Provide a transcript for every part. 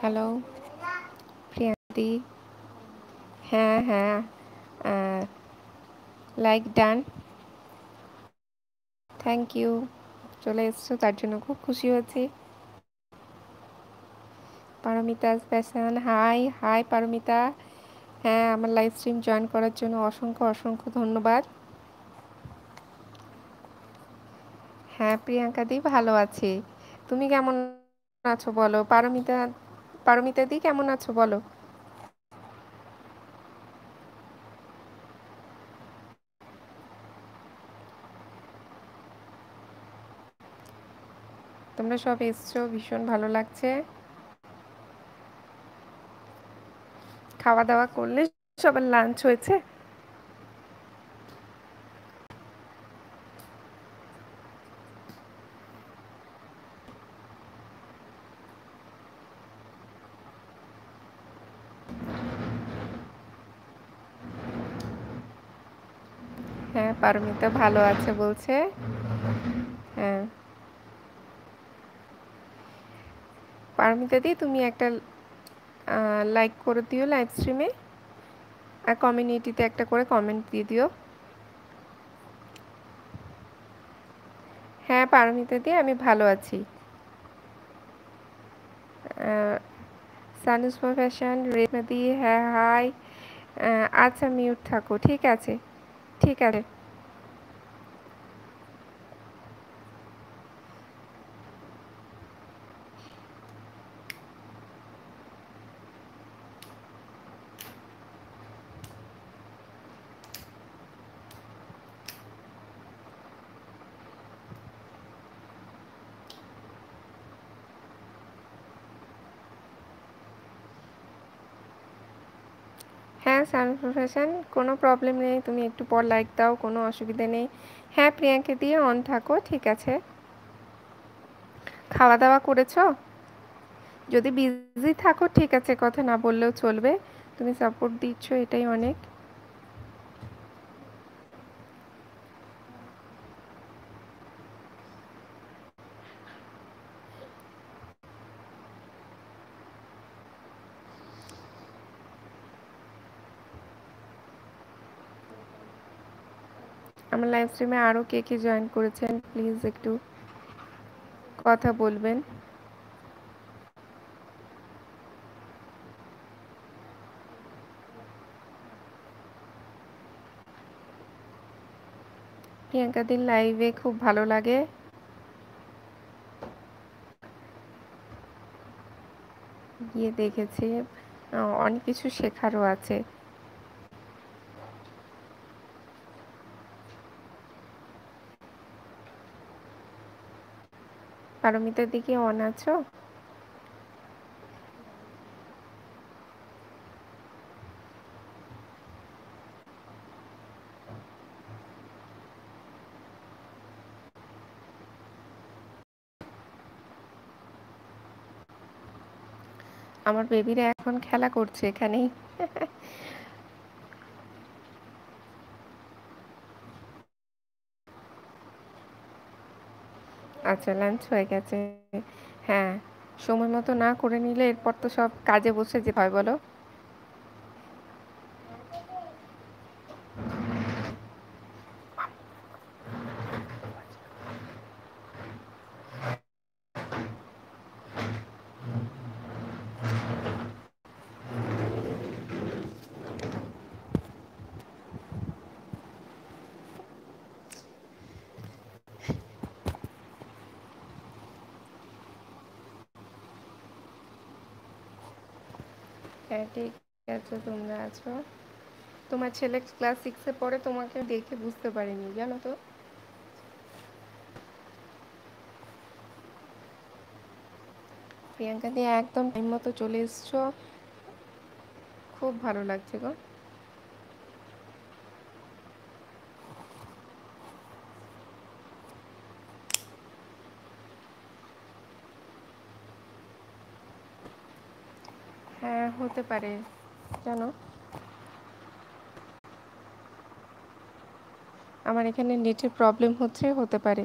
Hello প্রিয়াদি। হ্যাঁ হ্যাঁ, like done. Thank you. চলে এসছো তার জন্য খুব খুশি হয়েছি। Paromita fashion, hi hi Paromita. হ্যাঁ, আমার লাইভ স্ট্রিম জয়েন করার জন্য অসংখ্য অসংখ্য ধন্যবাদ। হ্যাঁ প্রিয়াঙ্কা দি, ভালো আছি। তুমি কেমন আছো বলো? পারমিতা, পারমিতা দি কেমন আছো বলো? তোমরা সব এসছো, ভীষণ ভালো লাগছে। খাওয়া দাওয়া করলে? সবার লাঞ্চ হয়েছে? হ্যাঁ পারমিতা ভালো আছে বলছে। হ্যাঁ পারমিতা দি, তুমি একটা লাইক করে দিও লাইভ স্ট্রিমে, আর কমিউনিটিতে একটা করে কমেন্ট দিয়ে দিও। হ্যাঁ পারমিতা দি, আমি ভালো আছি। সানুসমা ফ্যাশন, রেশমা দি, হ্যাঁ হাই। আচ্ছা মিউট থাকো, ঠিক আছে ঠিক আছে। হ্যাঁ সানুসমা ফ্যাশন, কোনো প্রবলেম নেই, তুমি একটু পর লাইক দাও, কোনো অসুবিধা নেই। হ্যাঁ প্রিয়াঙ্কা দিয়ে অন থাকো, ঠিক আছে। খাওয়া দাওয়া করেছো? যদি বিজি থাকো ঠিক আছে, কথা না বললেও চলবে। তুমি সাপোর্ট দিচ্ছ, এটাই অনেক। আমার লাইভ স্ট্রিমে আরও কে কে জয়েন করেছেন প্লিজ একটু কথা বলবেন। প্রিয়াঙ্কাদির লাইভে খুব ভালো লাগে, গিয়ে দেখেছি। অনেক কিছু শেখারও আছে। পারমিতার দিকে অন আছো? আমার বেবিরা এখন খেলা করছে এখানেই। আচ্ছা লাঞ্চ হয়ে গেছে। হ্যাঁ, সময় মতো না করে নিলে এরপর তো সব কাজে বসে যেতে হয় বলো। হ্যাঁ ঠিক আছে, তোমরা আছো। তোমার ছেলে ক্লাস 6-এ পড়ে, তোমাকে দেখে বুঝতে পারিনি জানো তো। প্রিয়াঙ্কা দিয়ে একদম টাইম মতো চলে এসছো, খুব ভালো লাগছে গো। হ্যাঁ হতে পারে, জানো আমার এখানে নেটের প্রবলেম হচ্ছে, হতে পারে।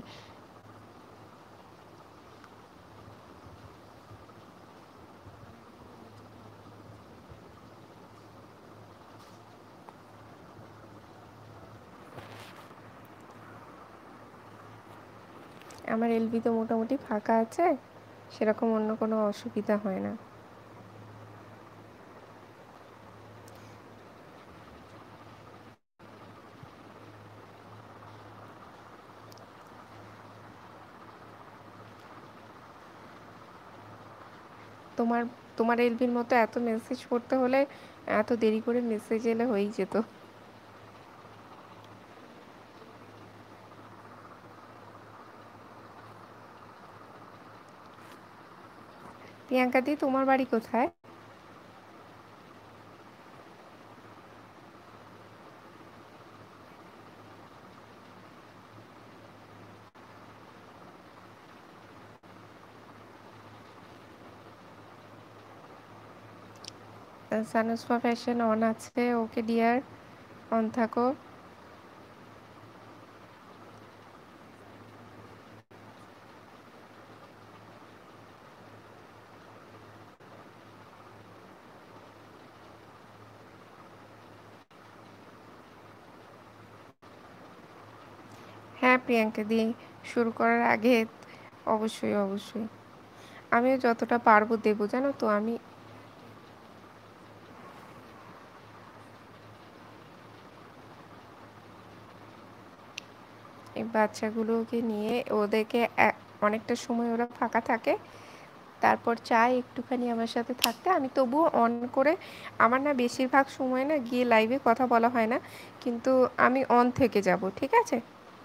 আমার এলবি তো মোটামুটি ফাঁকা আছে, সেরকম অন্য কোনো অসুবিধা হয় না। তোমার তোমার এলবির মতো এত মেসেজ পড়তে হলে এত দেরি করে মেসেজ এলে হয়েই যেত। প্রিয়াঙ্কা দি, তোমার বাড়ি কোথায়? সানুসফা ফ্যাশন অন আছে, ওকে ডিয়ার, অন থাকো। হ্যাঁ প্রিয়াঙ্কা দি, শুরু করার আগে অবশ্যই অবশ্যই আমিও যতটা পারবো দেবো, জানো তো। আমি এই বাচ্চাগুলোকে নিয়ে ওদেরকে অনেকটা সময় ওরা ফাঁকা থাকে, তারপর চাই একটুখানি আমার সাথে থাকতে, আমি তবুও অন করে, আমার না বেশিরভাগ সময় না গিয়ে লাইভে কথা বলা হয় না, কিন্তু আমি অন থেকে যাব, ঠিক আছে?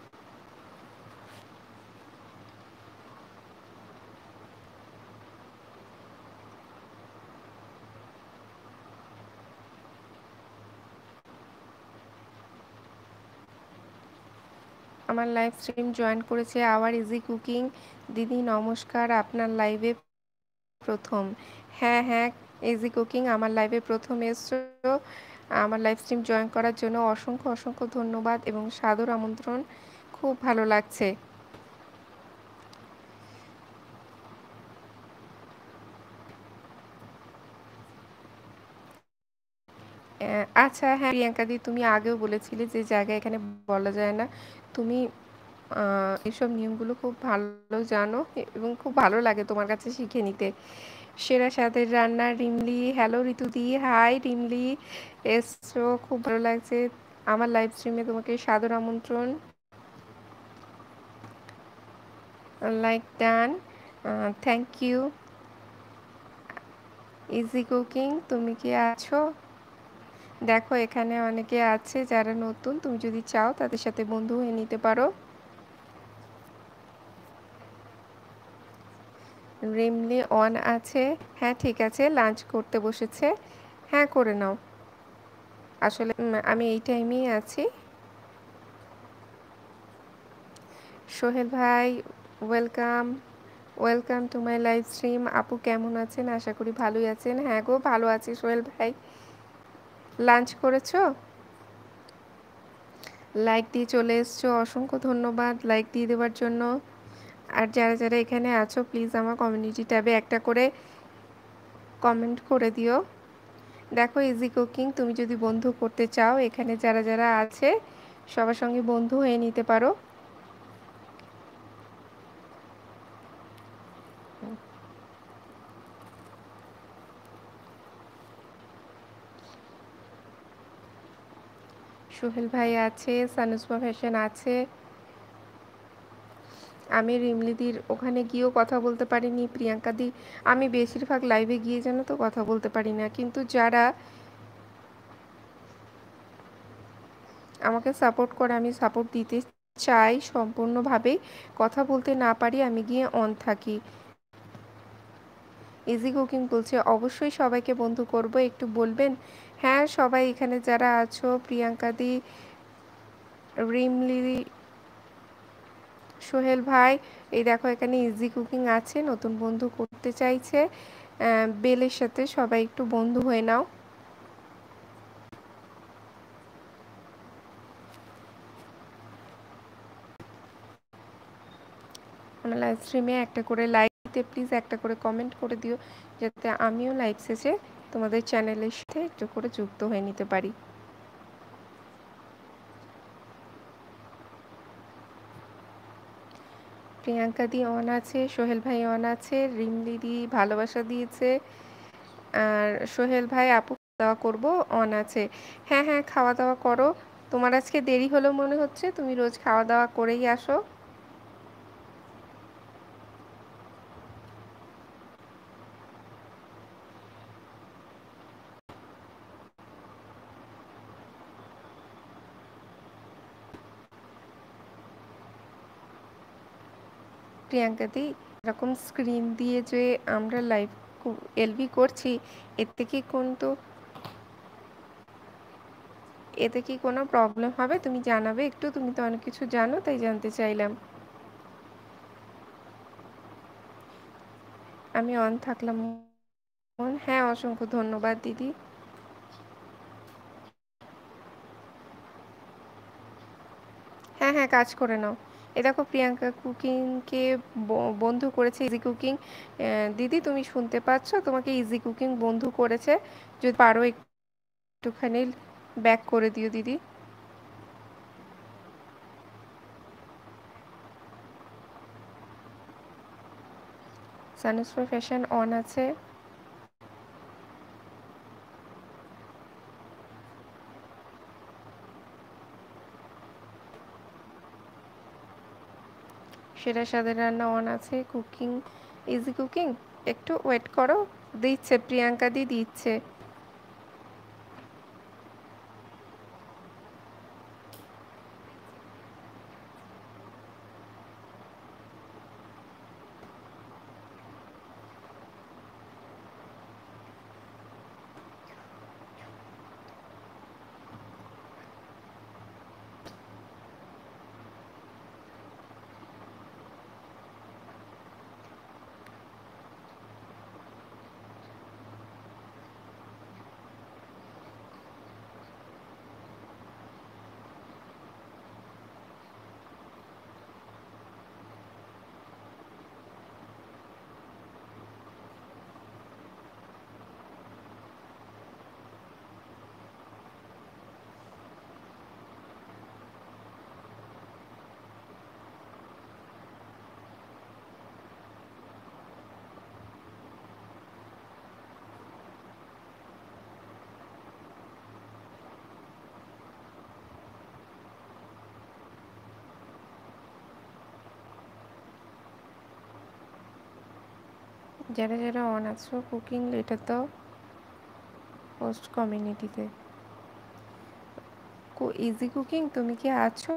আমার লাইভ স্ট্রিম জয়েন করেছে আওয়ার ইজি কুকিং দিদি, নমস্কার, আপনার লাইভে প্রথম। হ্যাঁ হ্যাঁ, ইজি কুকিং আমার লাইভে প্রথম এসছো। আমার লাইভ স্ট্রিম জয়েন করার জন্য অসংখ্য অসংখ্য ধন্যবাদ এবং সাদর আমন্ত্রণ। খুব ভালো লাগছে। আচ্ছা হ্যাঁ প্রিয়াঙ্কা দি, তুমি আগেও বলেছিলে যে জায়গা এখানে বলা যায় না। তুমি এসব নিয়মগুলো খুব ভালো জানো এবং খুব ভালো লাগে তোমার কাছে শিখে নিতে। সেরা স্বাদের রান্না রিমলি, হ্যালো ঋতুদি, হাই রিমলি, এসছো, খুব ভালো লাগছে। আমার লাইভ স্ট্রিমে তোমাকে সাদর আমন্ত্রণ। Like done, thank you. Easy cooking, তুমি কি আছো? দেখো এখানে অনেকে আছে যারা নতুন, তুমি যদি চাও তাদের সাথে বন্ধু হয়ে নিতে পারো। রিমলি অন আছে, হ্যাঁ ঠিক আছে, লাঞ্চ করতে বসেছে। হ্যাঁ করে নাও। আসলে আমি এই টাইমেই আছি। সোহেল ভাই, welcome, welcome to my live stream. আপু কেমন আছেন? আশা করি ভালোই আছেন। হ্যাঁ গো, ভালো আছি সোহেল ভাই। লাঞ্চ করেছো? লাইক দিয়ে চলে এসছো, অসংখ্য ধন্যবাদ লাইক দিয়ে দেওয়ার জন্য। আর যারা যারা এখানে আছো প্লিজ আমার কমিউনিটি ট্যাবে একটা করে কমেন্ট করে দিও। দেখো ইজি কুকিং, তুমি যদি বন্ধু করতে চাও এখানে যারা যারা আছে সবার সঙ্গে বন্ধু হয়ে নিতে পারো। সোহেল ভাই আছে, সানুসমা ফ্যাশন আছে। আমি রিমলিদির ওখানে গিয়েও কথা বলতে পারিনি, প্রিয়াঙ্কা দি। আমি বেশিরভাগ লাইভে গিয়ে যেন তো কথা বলতে পারি না, কিন্তু যারা আমাকে সাপোর্ট করে আমি সাপোর্ট দিতে চাই সম্পূর্ণভাবেই। কথা বলতে না পারি, আমি গিয়ে অন থাকি। ইজি কুকিং বলছে অবশ্যই সবাইকে বন্ধু করব, একটু বলবেন? হ্যাঁ সবাই এখানে যারা আছো, প্রিয়াঙ্কা দি, রিমলি, সোহেল ভাই, এই দেখো এখানে ইজি কুকিং আছে, নতুন বন্ধু করতে চাইছে। বেলের সাথে সবাই একটু বন্ধু হয়ে নাও। আমার লাইভ স্ট্রিমে একটা করে লাইক দিতে প্লিজ, একটা করে কমেন্ট করে দিও, যাতে আমিও লাইভ শেষে তোমাদের চ্যানেলের সাথে একটু করে যুক্ত হয়ে নিতে পারি। প্রিয়াঙ্কা দি অন আছে, সোহেল ভাই অন আছে, রিম দিদি ভালোবাসা দিয়েছে, আর সোহেল ভাই আপু দাওয়া করব অন আছে। হ্যাঁ হ্যাঁ, খাওয়া দাওয়া করো। তোমার আজকে দেরি হলো মনে হচ্ছে, তুমি রোজ খাওয়া দাওয়া করেই আসো। প্রিয়াঙ্কা দি, এরকম স্ক্রিন দিয়ে যে আমরা লাইভ এলবি করছি, এতে কি কিন্তু এতে কি কোনো প্রবলেম হবে? তুমি জানাবে একটু, তুমি তো অনেক কিছু জানো, তাই জানতে চাইলাম। আমি অন থাকলাম। হ্যাঁ, অসংখ্য ধন্যবাদ দিদি। হ্যাঁ হ্যাঁ, কাজ করে নাও। এ দেখো, প্রিয়াঙ্কা কুকিংকে বন্ধু করেছে ইজি কুকিং। দিদি তুমি শুনতে পাচ্ছ? তোমাকে ইজি কুকিং বন্ধু করেছে। যদি পারো একটুখানি ব্যাক করে দিও দিদি। সানুসফার ফ্যাশন অন আছে। সেরা স্বাদের রান্না অন আছে। কুকিং, ইজি কুকিং, একটু ওয়েট করো। দিচ্ছে, প্রিয়াঙ্কা দি দিচ্ছে। যারা যারা অন আছো, কুকিং লেটার দাও পোস্ট কমিউনিটিতে। ইজি কুকিং তুমি কি আছো?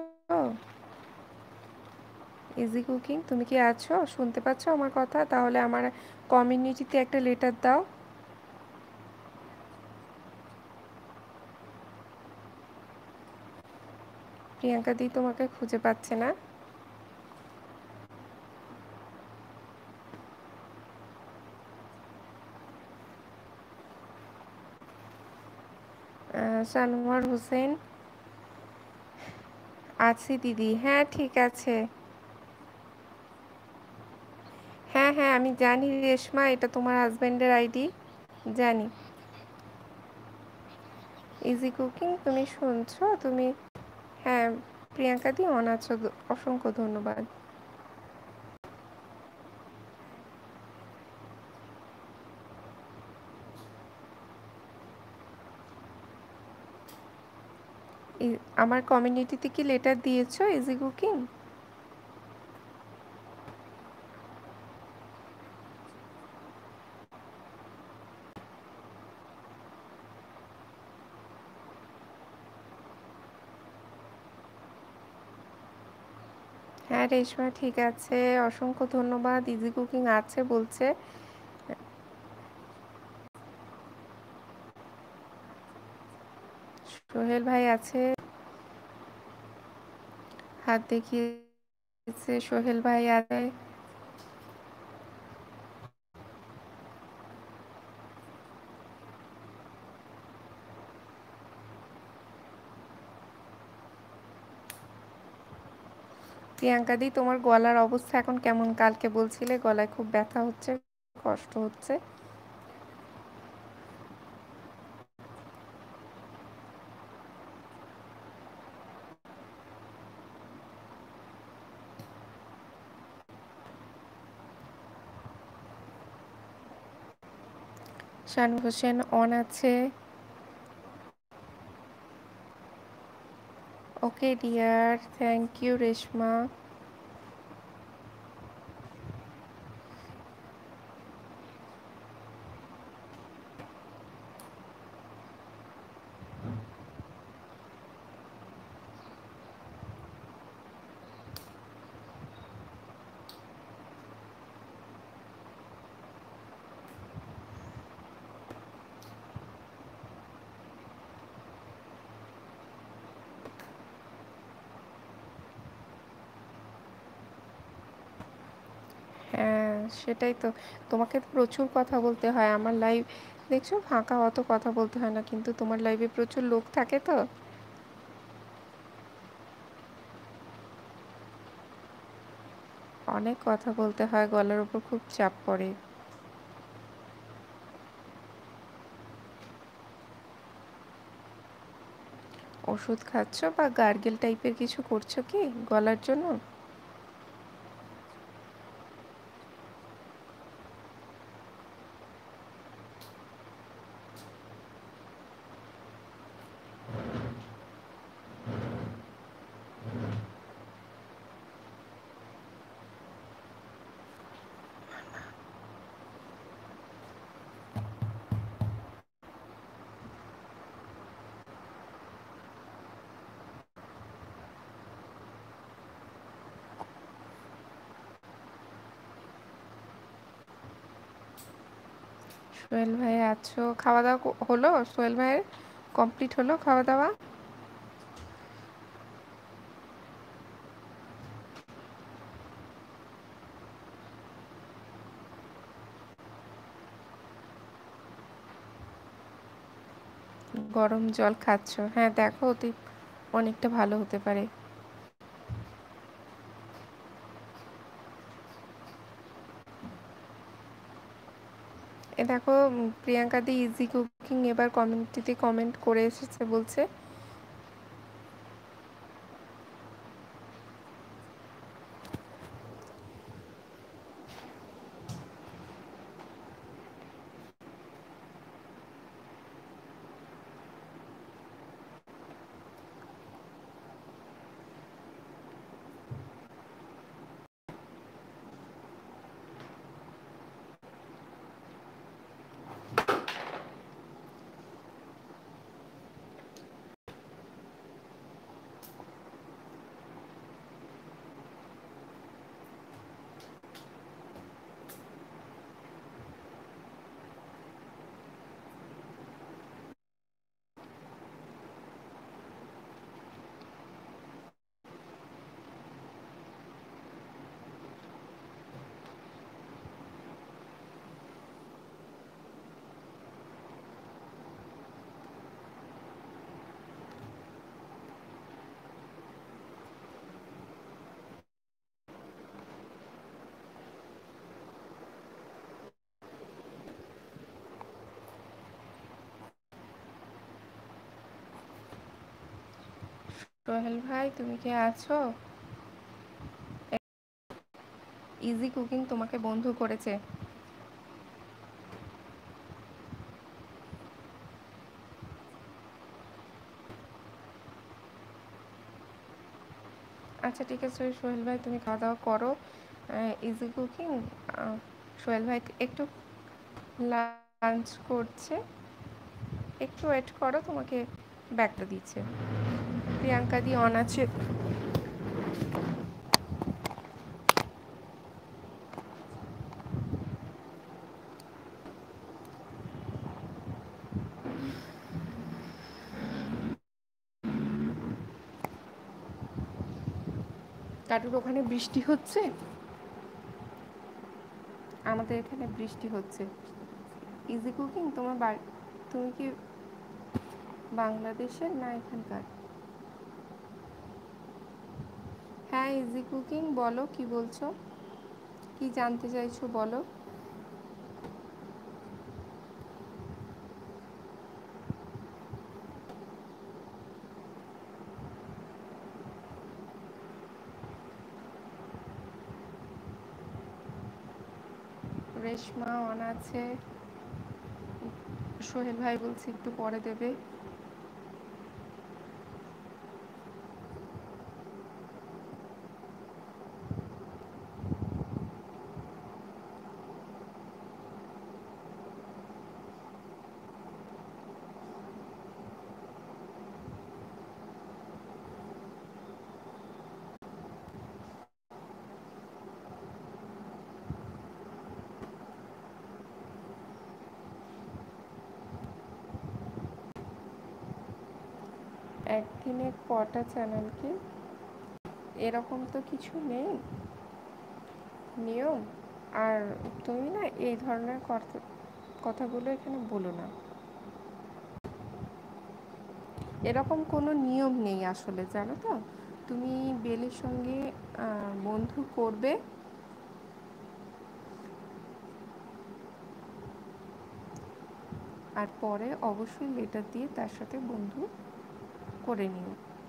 ইজি কুকিং তুমি কি আছো? শুনতে পাচ্ছ আমার কথা? তাহলে আমার কমিউনিটিতে একটা লেটার দাও। প্রিয়াঙ্কা দি তোমাকে খুঁজে পাচ্ছে না। সানোয়ার হোসেন, আছি দিদি। হ্যাঁ ঠিক আছে। হ্যাঁ হ্যাঁ, আমি জানি রেশমা, এটা তোমার হাজবেন্ডের আইডি। জানি। ইজি কুকিং তুমি শুনছো? তুমি, হ্যাঁ, প্রিয়াঙ্কা দি অন আছো, অসংখ্য ধন্যবাদ। আমার কমিউনিটিতে কি লেটার দিয়েছো ইজি কুকিং? হ্যাঁ রেশমা ঠিক আছে, অসংখ্য ধন্যবাদ। ইজি কুকিং আছে বলছে। সোহেল ভাই আছে, হাত দেখিয়েছে। সোহেল ভাই আছে। প্রিয়াঙ্কা দি, তোমার গলার অবস্থা এখন কেমন? কালকে বলছিলে গলায় খুব ব্যথা হচ্ছে, কষ্ট হচ্ছে। শানু হোসেন অন আছে। Okay dear, thank you Reshma. হ্যাঁ, সেটাই তো। তোমাকে তো প্রচুর কথা বলতে হয়। আমার লাইভ দেখছো ফাঁকা, অত কথা বলতে হয় না, কিন্তু তোমার লাইভে প্রচুর লোক থাকে তো অনেক কথা বলতে হয়, গলার উপর খুব চাপ পড়ে। ওষুধ খাচ্ছ বা গার্গেল টাইপের কিছু করছো কি গলার জন্য? সোহেল ভাই আছো? খাওয়া দাওয়া হলো? সোহেল ভাইয়ের কমপ্লিট হলো খাওয়া দাওয়া? গরম জল খাচ্ছো? হ্যাঁ, দেখো অতি অনেকটা ভালো হতে পারে। এ দেখো, প্রিয়াঙ্কা দি ইজি কুকিং এবার কমিউনিটিতে কমেন্ট করে এসেছে, বলছে সোহেল ভাই তুমি কি আছো? ইজি কুকিং তোমাকে বন্ধু করেছে। আচ্ছা ঠিক আছে সোহেল ভাই, তুমি খাওয়া দাওয়া করো। ইজি কুকিং, সোহেল ভাই একটু লাঞ্চ করছে, একটু ওয়েট করো, তোমাকে ব্যাগটা দিচ্ছে। প্রিয়াঙ্কা দি অন আছে। কাটুর ওখানে বৃষ্টি হচ্ছে? আমাদের এখানে বৃষ্টি হচ্ছে। ইজি কুকিং তোমার বাড়ি, তুমি কি বাংলাদেশের না এখানকার? হ্যাঁ, ইজি কুকিং বলো, কি বলছো, কি জানতে চাইছো বলো। রেশমা অন আছে। সোহেল ভাই বলছে একটু পরে দেবে। একদিনে কটা চ্যানেল কি? এরকম তো কিছু নেই নিয়ম। আর তুমি না এই ধরনের কথাগুলো এখানে বলো না। এরকম কোনো নিয়ম নেই আসলে, জানো তো। তুমি বেলের সঙ্গে বন্ধু করবে, আর পরে অবশ্যই লেটার দিয়ে তার সাথে বন্ধু করে নিও।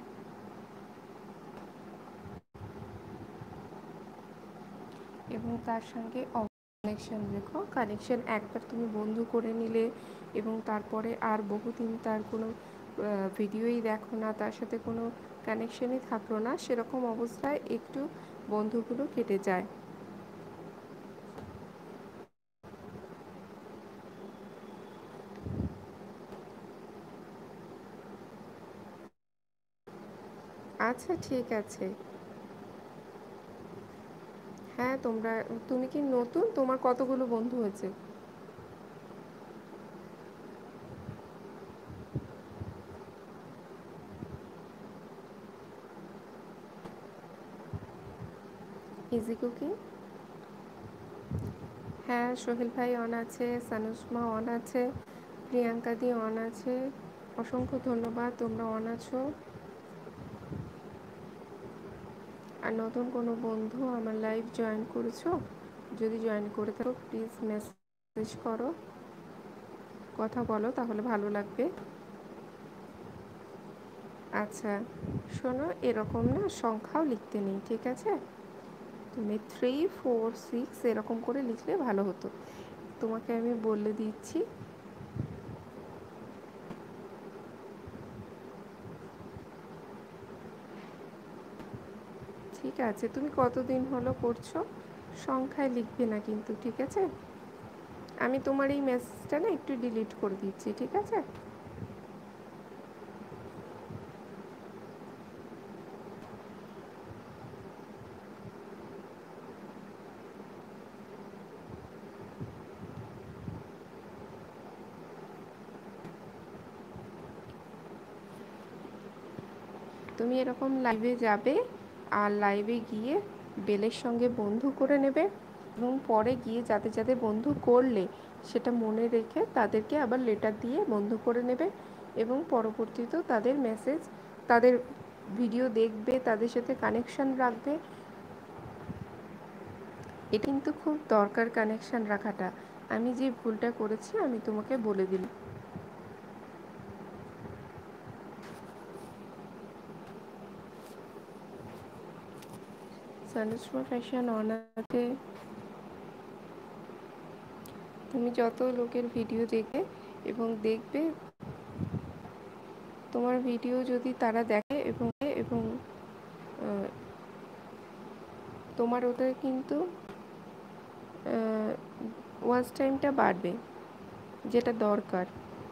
এবং তার সঙ্গে কানেকশন রেখো। কানেকশন একবার তুমি বন্ধু করে নিলে এবং তারপরে আর বহুদিন তার কোনো ভিডিওই দেখো না, তার সাথে কোনো কানেকশনই থাকলো না, সেরকম অবস্থায় একটু বন্ধুগুলো কেটে যায়। আচ্ছা ঠিক আছে। হ্যাঁ, তুমি কি নতুন? তোমার কতগুলো বন্ধু হয়েছে? Easy cooking. হ্যাঁ, সোহেল ভাই অন আছে, সানুসমা অন আছে, প্রিয়াঙ্কা দি অন আছে। অসংখ্য ধন্যবাদ, তোমরা অন আছো। আর নতুন কোনো বন্ধু আমার লাইভ জয়েন করেছো? যদি জয়েন করে থাকো প্লিজ মেসেজ করো, কথা বলো, তাহলে ভালো লাগবে। আচ্ছা শোনো, এরকম না সংখ্যাও লিখতে নেই, ঠিক আছে? তুমি 3 4 6 এরকম করে লিখলে ভালো হতো। তোমাকে আমি বলে দিচ্ছি। ঠিক আছে, তুমি কতদিন হলো করছো? সংখ্যায় লিখবে না কিন্তু, ঠিক আছে? আমি তোমার এই মেসেজটা না একটু ডিলিট করে দিচ্ছি, ঠিক আছে? তুমি এরকম লাইভে যাবে, আর লাইভে গিয়ে বেলের সঙ্গে বন্ধু করে নেবে, এবং পরে গিয়ে যাদের যাদের বন্ধু করলে সেটা মনে রেখে তাদেরকে আবার লেটার দিয়ে বন্ধু করে নেবে, এবং পরবর্তীতেও তাদের মেসেজ, তাদের ভিডিও দেখবে, তাদের সাথে কানেকশান রাখবে। এটা কিন্তু খুব দরকার কানেকশান রাখাটা। আমি যে ভুলটা করেছি আমি তোমাকে বলে দিলাম। সানুসমা ফ্যাশন অন আছে। তুমি যত লোকের ভিডিও দেখবে এবং দেখবে, তোমার ভিডিও যদি তারা দেখে এবং এবং তোমার ওদের কিন্তু ওয়াচ টাইমটা বাড়বে, যেটা দরকার,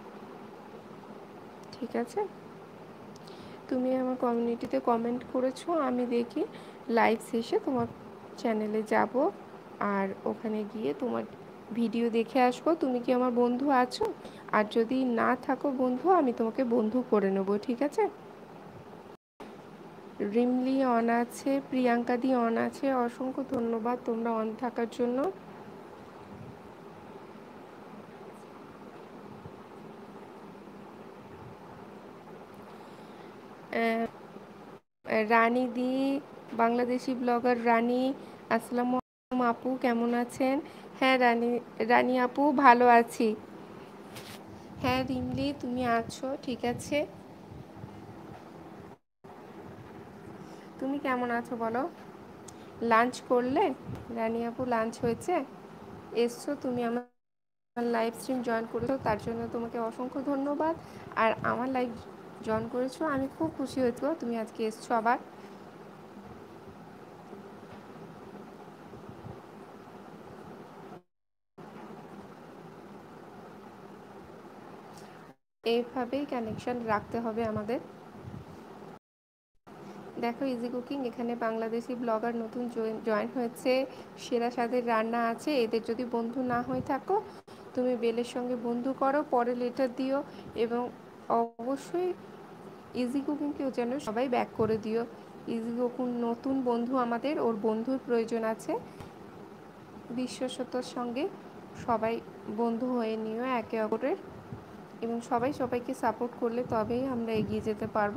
ঠিক আছে? তুমি আমার কমিউনিটিতে কমেন্ট করেছো, আমি দেখি লাইভ শেষে তোমার চ্যানেলে যাব, আর ওখানে গিয়ে তোমার ভিডিও দেখে আসবো। তুমি কি আমার বন্ধু আছো? আর যদি না থাকো বন্ধু, আমি তোমাকে বন্ধু করে নেবো, ঠিক আছে? রিমলি অন আছে, প্রিয়াঙ্কা দি অন আছে। অসংখ্য ধন্যবাদ তোমরা অন থাকার জন্য। রানী দি, বাংলাদেশি ব্লগার রানী, আসসালামু আলাইকুম আপু, কেমন আছেন? হ্যাঁ রানী, রানী আপু ভালো আছি। হ্যাঁ রিমলি, তুমি আছো, ঠিক আছে? তুমি কেমন আছো বলো? লাঞ্চ করলে? রানী আপু লাঞ্চ হয়েছে? এসছো তুমি আমার লাইভ স্ট্রিম জয়েন করেছো তার জন্য তোমাকে অসংখ্য ধন্যবাদ। আর আমার লাইভ জয়েন করেছো, আমি খুব খুশি হয়েছো তুমি আজকে এসছো আবার। এইভাবেই কানেকশন রাখতে হবে আমাদের। দেখো ইজি কুকিং, এখানে বাংলাদেশি ব্লগার নতুন জয়েন হয়েছে, সেরা স্বাদের রান্না আছে। এদের যদি বন্ধু না হয়ে থাকো, তুমি বেলের সঙ্গে বন্ধু করো, পরে লেটার দিও, এবং অবশ্যই ইজি কুকিংকেও যেন সবাই ব্যাক করে দিও। ইজি কুকিং নতুন বন্ধু আমাদের, ওর বন্ধুর প্রয়োজন আছে। বিশ্বস্ততার সঙ্গে সবাই বন্ধু হয়ে নিও একে অপরের, এবং সবাই সবাইকে সাপোর্ট করলে তবেই আমরা এগিয়ে যেতে পারবো।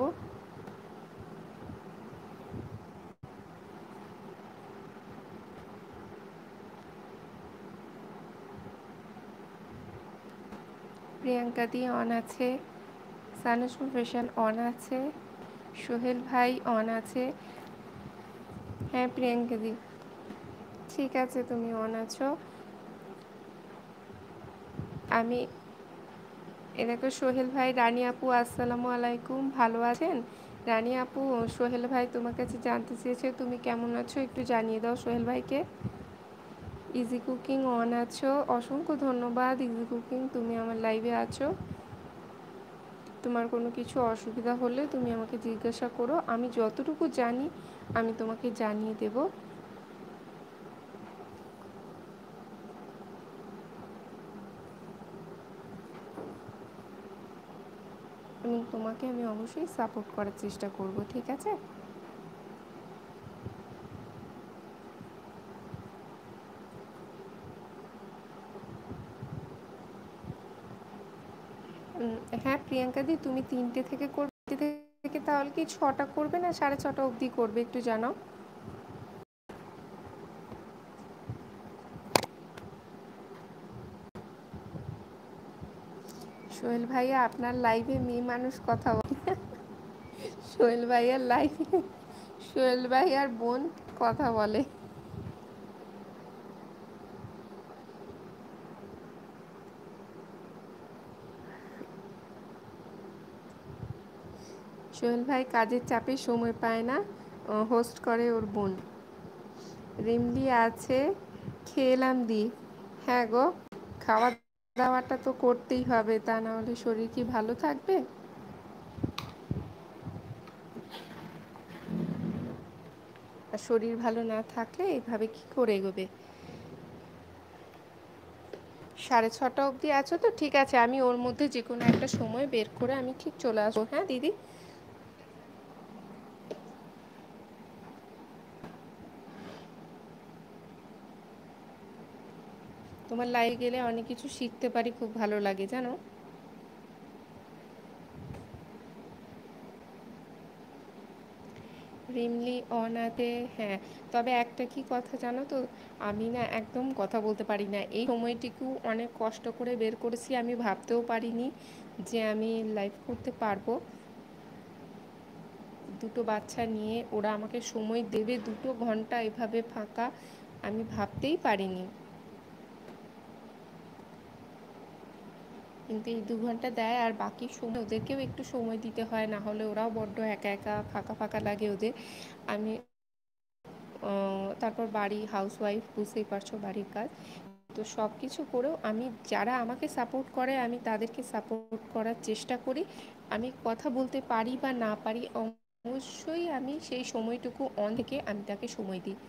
প্রিয়াঙ্কা দি অন আছে, সানুস প্রফেশন অন আছে, সোহেল ভাই অন আছে। হ্যাঁ প্রিয়াঙ্কা দি, ঠিক আছে, তুমি অন আছো। আমি এ দেখো সোহেল ভাই, রানী আপু আসসালামু আলাইকুম, ভালো আছেন? রানী আপু, সোহেল ভাই তোমার কাছে জানতে চেয়েছে তুমি কেমন আছো, একটু জানিয়ে দাও সোহেল ভাইকে। ইজি কুকিং অন আছো, অসংখ্য ধন্যবাদ ইজি কুকিং, তুমি আমার লাইভে আছো। তোমার কোনো কিছু অসুবিধা হলে তুমি আমাকে জিজ্ঞাসা করো, আমি যতটুকু জানি আমি তোমাকে জানিয়ে দেব, এবং তোমাকে আমি অবশ্যই সাপোর্ট করার চেষ্টা করব, ঠিক আছে? হ্যাঁ প্রিয়াঙ্কা দি, তুমি 3টে থেকে করবে, 3টে থেকে তাহলে কি 6টা করবে না 6:30 অবধি করবে, একটু জানাও। সোহেল ভাইয়া আপনার লাইভে মেয়ে মানুষ কথা বলে। সোহেল ভাইয়ার লাইভে সোহেল ভাইয়ার বোন কথা বলে। সোহেল ভাই কাজের চাপে সময় পায় না, হোস্ট করে ওর বোন। রিমলি আছে, খেলাম দি। হ্যাঁ গো, খাওয়া দাওয়াটা তো করতেই হবে, তা না হলে শরীর কি ভালো থাকবে? আর শরীর ভালো না থাকলে এইভাবে কি করে এগোবে? 6:30 অবধি আছো তো, ঠিক আছে, আমি ওর মধ্যে যে কোনো একটা সময় বের করে আমি ঠিক চলে আসবো। হ্যাঁ দিদি, তোমার লাইভে গেলে অনেক কিছু শিখতে পারি, খুব ভালো লাগে জানো। রিমলি অনাতে, হ্যাঁ, তবে একটা কি কথা জানো তো, আমি না একদম কথা বলতে পারি না। এই সময়টুকু অনেক কষ্ট করে বের করেছি, আমি ভাবতেও পারিনি যে আমি লাইভ করতে পারবো। দুটো বাচ্চা নিয়ে ওরা আমাকে সময় দেবে 2 ঘন্টা এভাবে ফাঁকা, আমি ভাবতেই পারিনি। কিন্তু এই 2 ঘন্টা দেয়, আর বাকি সময় ওদেরকেও একটু সময় দিতে হয়, না হলে ওরাও বড্ড একা একা ফাঁকা ফাঁকা লাগে ওদের। আমি তারপর বাড়ি, হাউসওয়াইফ, বুঝতেই পারছো বাড়ির কাজ, তো সব কিছু করেও আমি, যারা আমাকে সাপোর্ট করে আমি তাদেরকে সাপোর্ট করার চেষ্টা করি। আমি কথা বলতে পারি বা না পারি, অবশ্যই আমি সেই সময়টুকু অন থেকে আমি তাকে সময় দিই।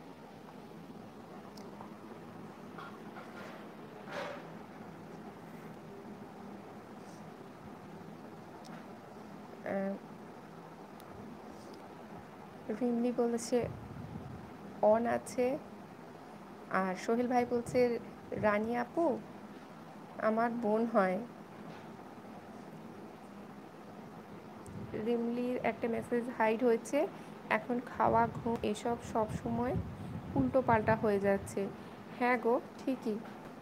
রিমলি বলেছে অন আছে, আর সোহেল ভাই বলছে রানী আপু আমার বোন হয়। রিমলির একটা মেসেজ হাইড হয়েছে, এখন খাওয়া ঘুম এসব সব সময় উল্টো পাল্টা হয়ে যাচ্ছে। হ্যাঁ গো, ঠিকই,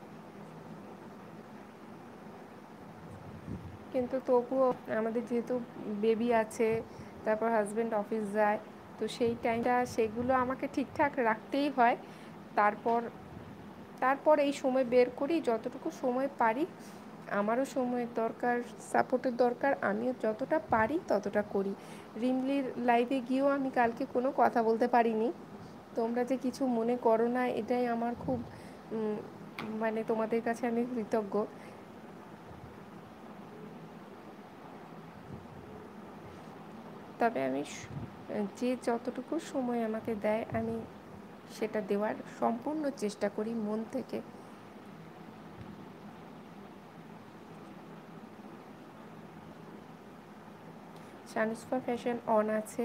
কিন্তু তবুও আমাদের যেহেতু বেবি আছে, তারপর হাজব্যান্ড অফিস যায়, তো সেই টাইমটা সেগুলো আমাকে ঠিকঠাক রাখতেই হয়। তারপর তারপর এই সময় বের করি, যতটুকু সময় পারি। আমারও সময়ের দরকার, সাপোর্টের দরকার, আমিও যতটা পারি ততটা করি। রিমলির লাইভে গিয়েও আমি কালকে কোনো কথা বলতে পারিনি। তোমরা যে কিছু মনে করো না, এটাই আমার খুব মানে তোমাদের কাছে আমি কৃতজ্ঞ। তবে আমি যে যতটুকু সময় আমাকে দেয় আমি সেটা দেওয়ার সম্পূর্ণ চেষ্টা করি মন থেকে। শানুসফা ফ্যাশন অন আছে।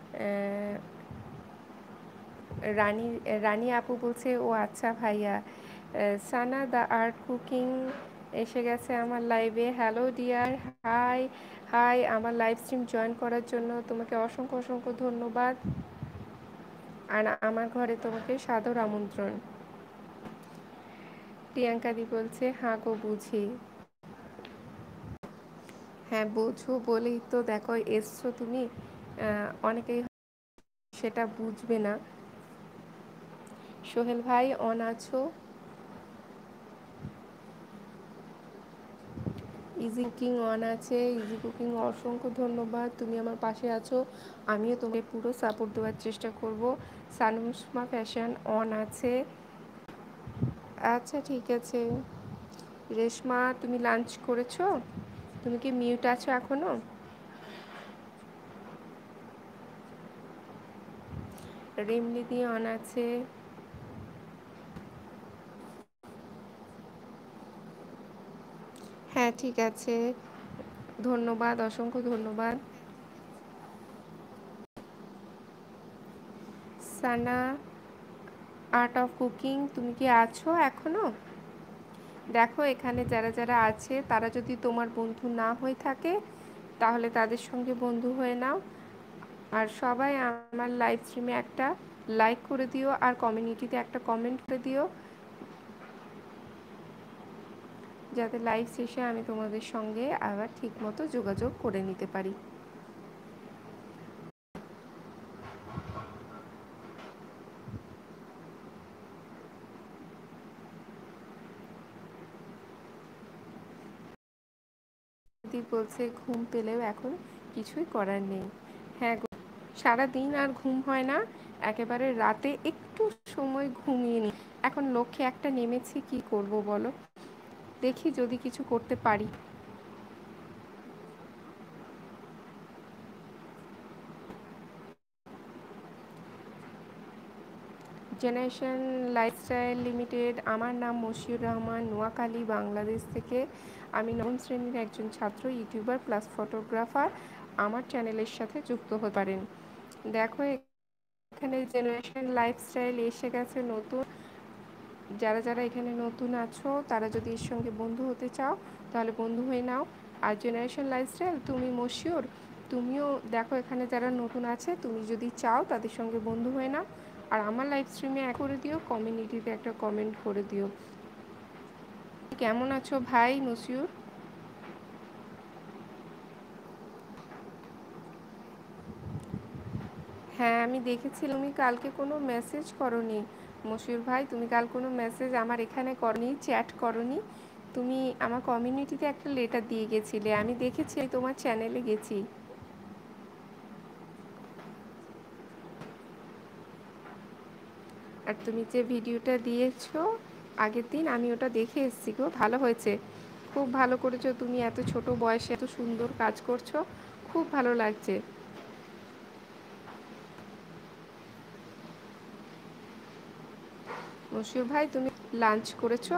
রানী রানী আপু বলছে, ও আচ্ছা ভাইয়া। সানা দ্য আর্ট কুকিং এসে গেছে আমার লাইভে। Hello dear, hi hi. আমার লাইভ স্ট্রিম জয়েন করার জন্য তোমাকে অসংখ্য অসংখ্য ধন্যবাদ। আর আমার ঘরে তোমাকে সাদর আমন্ত্রণ। প্রিয়াঙ্কা দি বলছে, হ্যাঁ গো বুঝি। হ্যাঁ বোঝো বলেই তো দেখো এসছো তুমি। অনেকেই সেটা বুঝবে না। সোহেল ভাই অন আছো? ইজি কুকিং অন আছে। ইজি কুকিং অসংখ্য ধন্যবাদ, তুমি আমার পাশে আছো। আমিও তোমাকে পুরো সাপোর্ট দেওয়ার চেষ্টা করব। সানুসমা ফ্যাশন অন আছে। আচ্ছা ঠিক আছে। রেশমা তুমি লাঞ্চ করেছো? তুমি কি মিউট আছো এখনো? রিমলিদি অন আছে। হ্যাঁ ঠিক আছে, ধন্যবাদ, অসংখ্য ধন্যবাদ। সানা আর্ট অফ কুকিং, তুমি কি আছো এখনো? দেখো এখানে যারা যারা আছে তারা যদি তোমার বন্ধু না হয়ে থাকে তাহলে তাদের সঙ্গে বন্ধু হয়ে নাও। আর সবাই আমার লাইভ স্ট্রিমে একটা লাইক করে দিও আর কমিউনিটিতে একটা কমেন্ট করে দিও, যাতে লাইভ শেষে আমি তোমাদের সঙ্গে আবার ঠিকমতো যোগাযোগ করে নিতে পারি। দীপ বলছে, ঘুম পেলেও এখন কিছুই করার নেই। হ্যাঁ সারাদিন আর ঘুম হয় না, একেবারে রাতে একটু সময় ঘুমিয়ে নিই। এখন লক্ষ্যে একটা নেমেছি, কি করব বলো, দেখি যদি কিছু করতে পারি। জেনারেশন লাইফস্টাইল লিমিটেড, আমার নাম মশিউর রহমান, নোয়াখালী বাংলাদেশ থেকে। আমি নবম শ্রেণীর একজন ছাত্র, ইউটিউবার প্লাস ফটোগ্রাফার। আমার চ্যানেলের সাথে যুক্ত হতে পারেন। দেখো এখানে জেনারেশন লাইফস্টাইল এসে গেছে নতুন। যারা যারা এখানে নতুন আছো তারা যদি এর সঙ্গে বন্ধু হতে চাও তাহলে বন্ধু হয়ে নাও। আর জেনারেশন লাইফস্টাইল, তুমি মশিউর, তুমিও দেখো এখানে যারা নতুন আছে, তুমি যদি চাও তাদের সঙ্গে বন্ধু হয়ে নাও। আর আমার লাইভ স্ট্রিমে এক করে দিও, কমিউনিটিতে একটা কমেন্ট করে দিও। কেমন আছো ভাই মশিউর? হ্যাঁ আমি দেখেছিলাম, তুমি কালকে কোনো মেসেজ করনি মশিউর ভাই। তুমি কাল কোনো মেসেজ আমার এখানে করনি, চ্যাট করনি। তুমি আমার কমিউনিটিতে একটা লেটার দিয়ে গেছিলে, আমি দেখেছি, তোমার চ্যানেলে গেছি। আর তুমি যে ভিডিওটা দিয়েছো আগের দিন, আমি ওটা দেখে এসেছি গো, ভালো হয়েছে। খুব ভালো করেছো, তুমি এত ছোট বয়সে এত সুন্দর কাজ করছো, খুব ভালো লাগছে। মশিউর ভাই তুমি লাঞ্চ করেছো?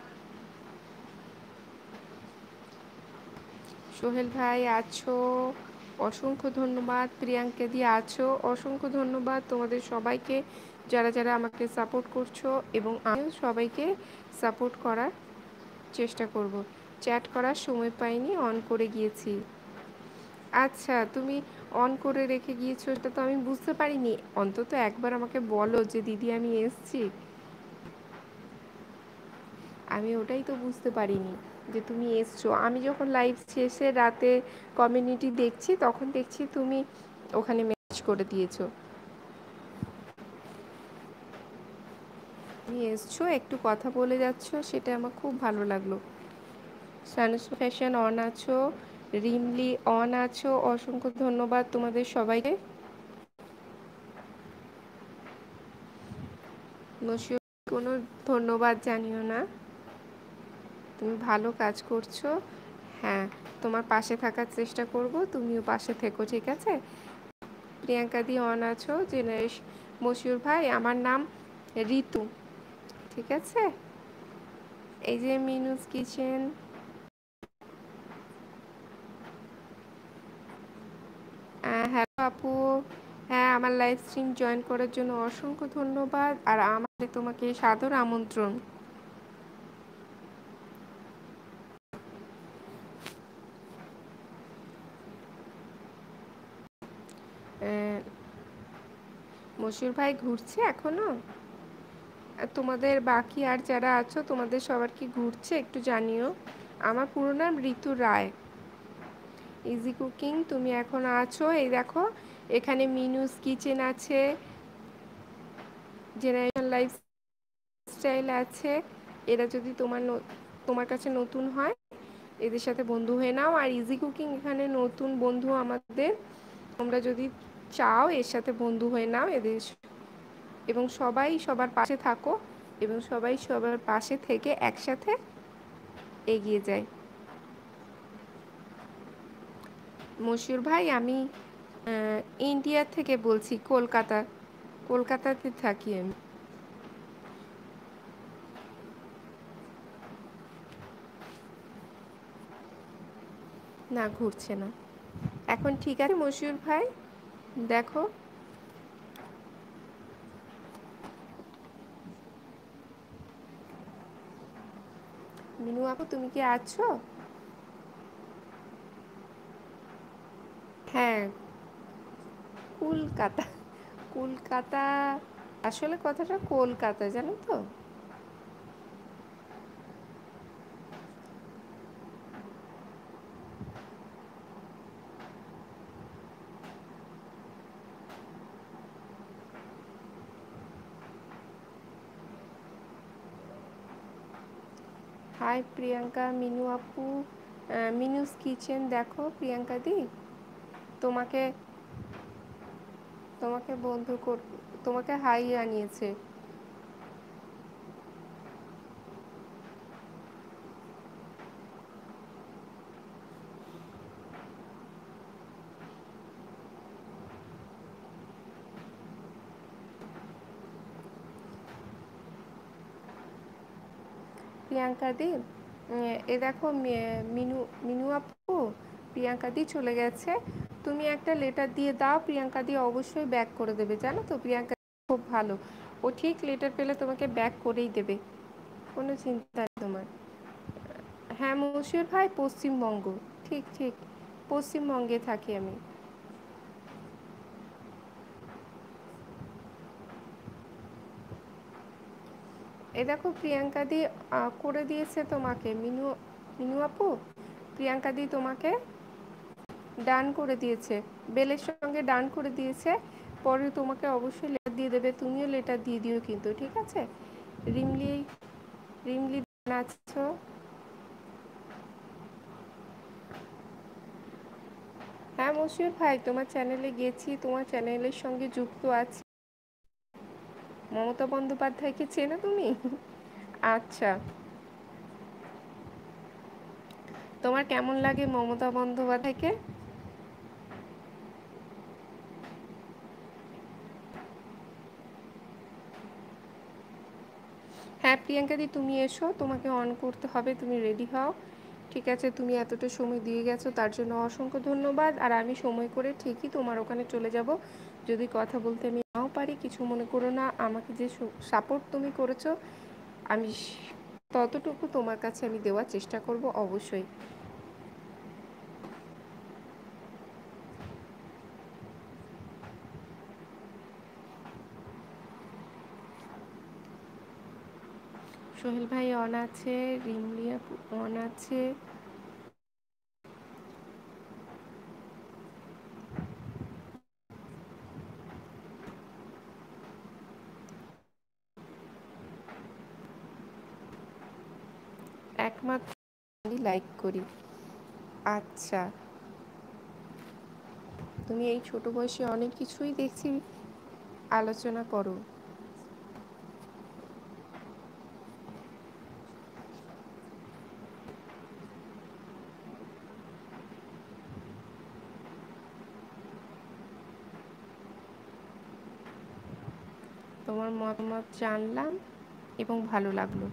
সোহেল ভাই আছো? অসংখ্য ধন্যবাদ। প্রিয়াঙ্কা দি আছো? অসংখ্য ধন্যবাদ তোমাদের সবাইকে, যারা যারা আমাকে সাপোর্ট করছো, এবং আমিও সবাইকে সাপোর্ট করার চেষ্টা করব। চ্যাট করার সময় পাইনি, অন করে গিয়েছি। আচ্ছা তুমি অন করে রেখে গিয়েছো, এটা তো আমি বুঝতে পারিনি। অন্তত একবার আমাকে বলো যে দিদি আমি এসছি। আমি ওটাই তো বুঝতে পারিনি যে তুমি এসছো। আমি যখন লাইভ শেষে রাতে কমিউনিটি দেখছি তখন দেখছি তুমি ওখানে মেসেজ করে দিয়েছো। তুমি এসছো, একটু কথা বলে যাচ্ছ, সেটা আমার খুব ভালো লাগলো। সানস ফ্যাশন অন আছো, রিমলি অন আছো, অসংখ্য ধন্যবাদ তোমাদের সবাইকে। নসিও কোনো ধন্যবাদ জানিও না, তুমি ভালো কাজ করছো। হ্যাঁ, তোমার পাশে থাকার চেষ্টা করব, তুমিও পাশে থেকো, ঠিক আছে? প্রিয়াঙ্কা দি অন আছো, জেনারেশ মশিউর ভাই, আমার নাম ঋতু, ঠিক আছে? এই যে মিনুস কিচেন, হ্যালো আপু। হ্যাঁ, আমার লাইভ স্ট্রিম জয়েন করার জন্য অসংখ্য ধন্যবাদ, আর আমাদের তোমাকে সাদর আমন্ত্রণ। মশিউর ভাই ঘুরছে এখনো? তোমাদের বাকি আর যারা আছো, তোমাদের সবার কি ঘুরছে একটু জানিও। আমার পুরো নাম ঋতু রায়। ইজি কুকিং, তুমি এখন আছো, এই দেখো এখানে মিনুস কিচেন আছে, জেনারেশন লাইফস্টাইল আছে। এরা যদি তোমার কাছে নতুন হয়, এদের সাথে বন্ধু হয়ে নাও। আর ইজি কুকিং এখানে নতুন বন্ধু আমাদের, তোমরা যদি চাও এর সাথে বন্ধু হয়ে নাও এদের, এবং সবাই সবার পাশে থাকো, এবং সবাই সবার পাশে থেকে একসাথে এগিয়ে যায়। মশিউর ভাই, আমি ইন্ডিয়া থেকে বলছি, কলকাতাতে থাকি আমি। না, ঘুরছে না এখন। ঠিক আছে মশিউর ভাই, দেখো। মিনু আপু, তুমি কি আছো? হ্যাঁ, কলকাতা, কলকাতা, আসলে কথাটা কলকাতা, জানো তো? হাই প্রিয়াঙ্কা, মিনু আপু, মিনুস কিচেন, দেখো প্রিয়াঙ্কা দি, তোমাকে তোমাকে তোমাকে হাই আনিয়েছে। প্রিয়াঙ্কা দি, এ দেখো মিনু মিনু আপু, প্রিয়াঙ্কা দি চলে গেছে। তুমি একটা লেটার দিয়ে দাও, প্রিয়াঙ্কা দি অবশ্যই ব্যাক করে দেবে, জানো তো? প্রিয়াঙ্কা খুব ভালো, ও ঠিক লেটার পেলে তোমাকে ব্যাক করেই দেবে, কোনো চিন্তা নেই তোমার। হ্যাঁ মশিউর ভাই, পশ্চিমবঙ্গ। ঠিক ঠিক, পশ্চিমবঙ্গে থাকি আমি। এই দেখো প্রিয়াঙ্কা দি করে দিয়েছে তোমাকে, মিনু মিনু আপু, প্রিয়াঙ্কা দি তোমাকে ডান করে দিয়েছে, বেলের সঙ্গে ডান করে দিয়েছে। পরে তোমাকে অবশ্যই লেটার দিয়ে দেবে, তুমিও লেটার দিয়ে দিও কিন্তু, ঠিক আছে? রিমলি, রিমলি আছো? হ্যাঁ মশিউর ভাই, তোমার চ্যানেলে গেছি, তোমার চ্যানেলের সঙ্গে যুক্ত আছি। মমতা বন্দ্যোপাধ্যায়কে চেনো তুমি? আচ্ছা, তোমার কেমন লাগে মমতা বন্দ্যোপাধ্যায়কে? হ্যাঁ প্রিয়াঙ্কা দি, তুমি এসো, তোমাকে অন করতে হবে, তুমি রেডি হও, ঠিক আছে? তুমি এতটা সময় দিয়ে গেছো, তার জন্য অসংখ্য ধন্যবাদ। আর আমি সময় করে ঠিকই তোমার ওখানে চলে যাব। যদি কথা বলতে আমি নাও পারি, কিছু মনে করো না, আমাকে যে সাপোর্ট তুমি করেছো, আমি ততটুকু তোমার কাছে আমি দেওয়ার চেষ্টা করব অবশ্যই। সোহেল ভাই অন আছে, রিমলিয়া অন আছে। একমাত্র আমি লাইক করি। আচ্ছা, তুমি এই ছোট বয়সে অনেক কিছুই দেখছি আলোচনা করো। তোমার মতামত জানলাম এবং ভালো লাগলো।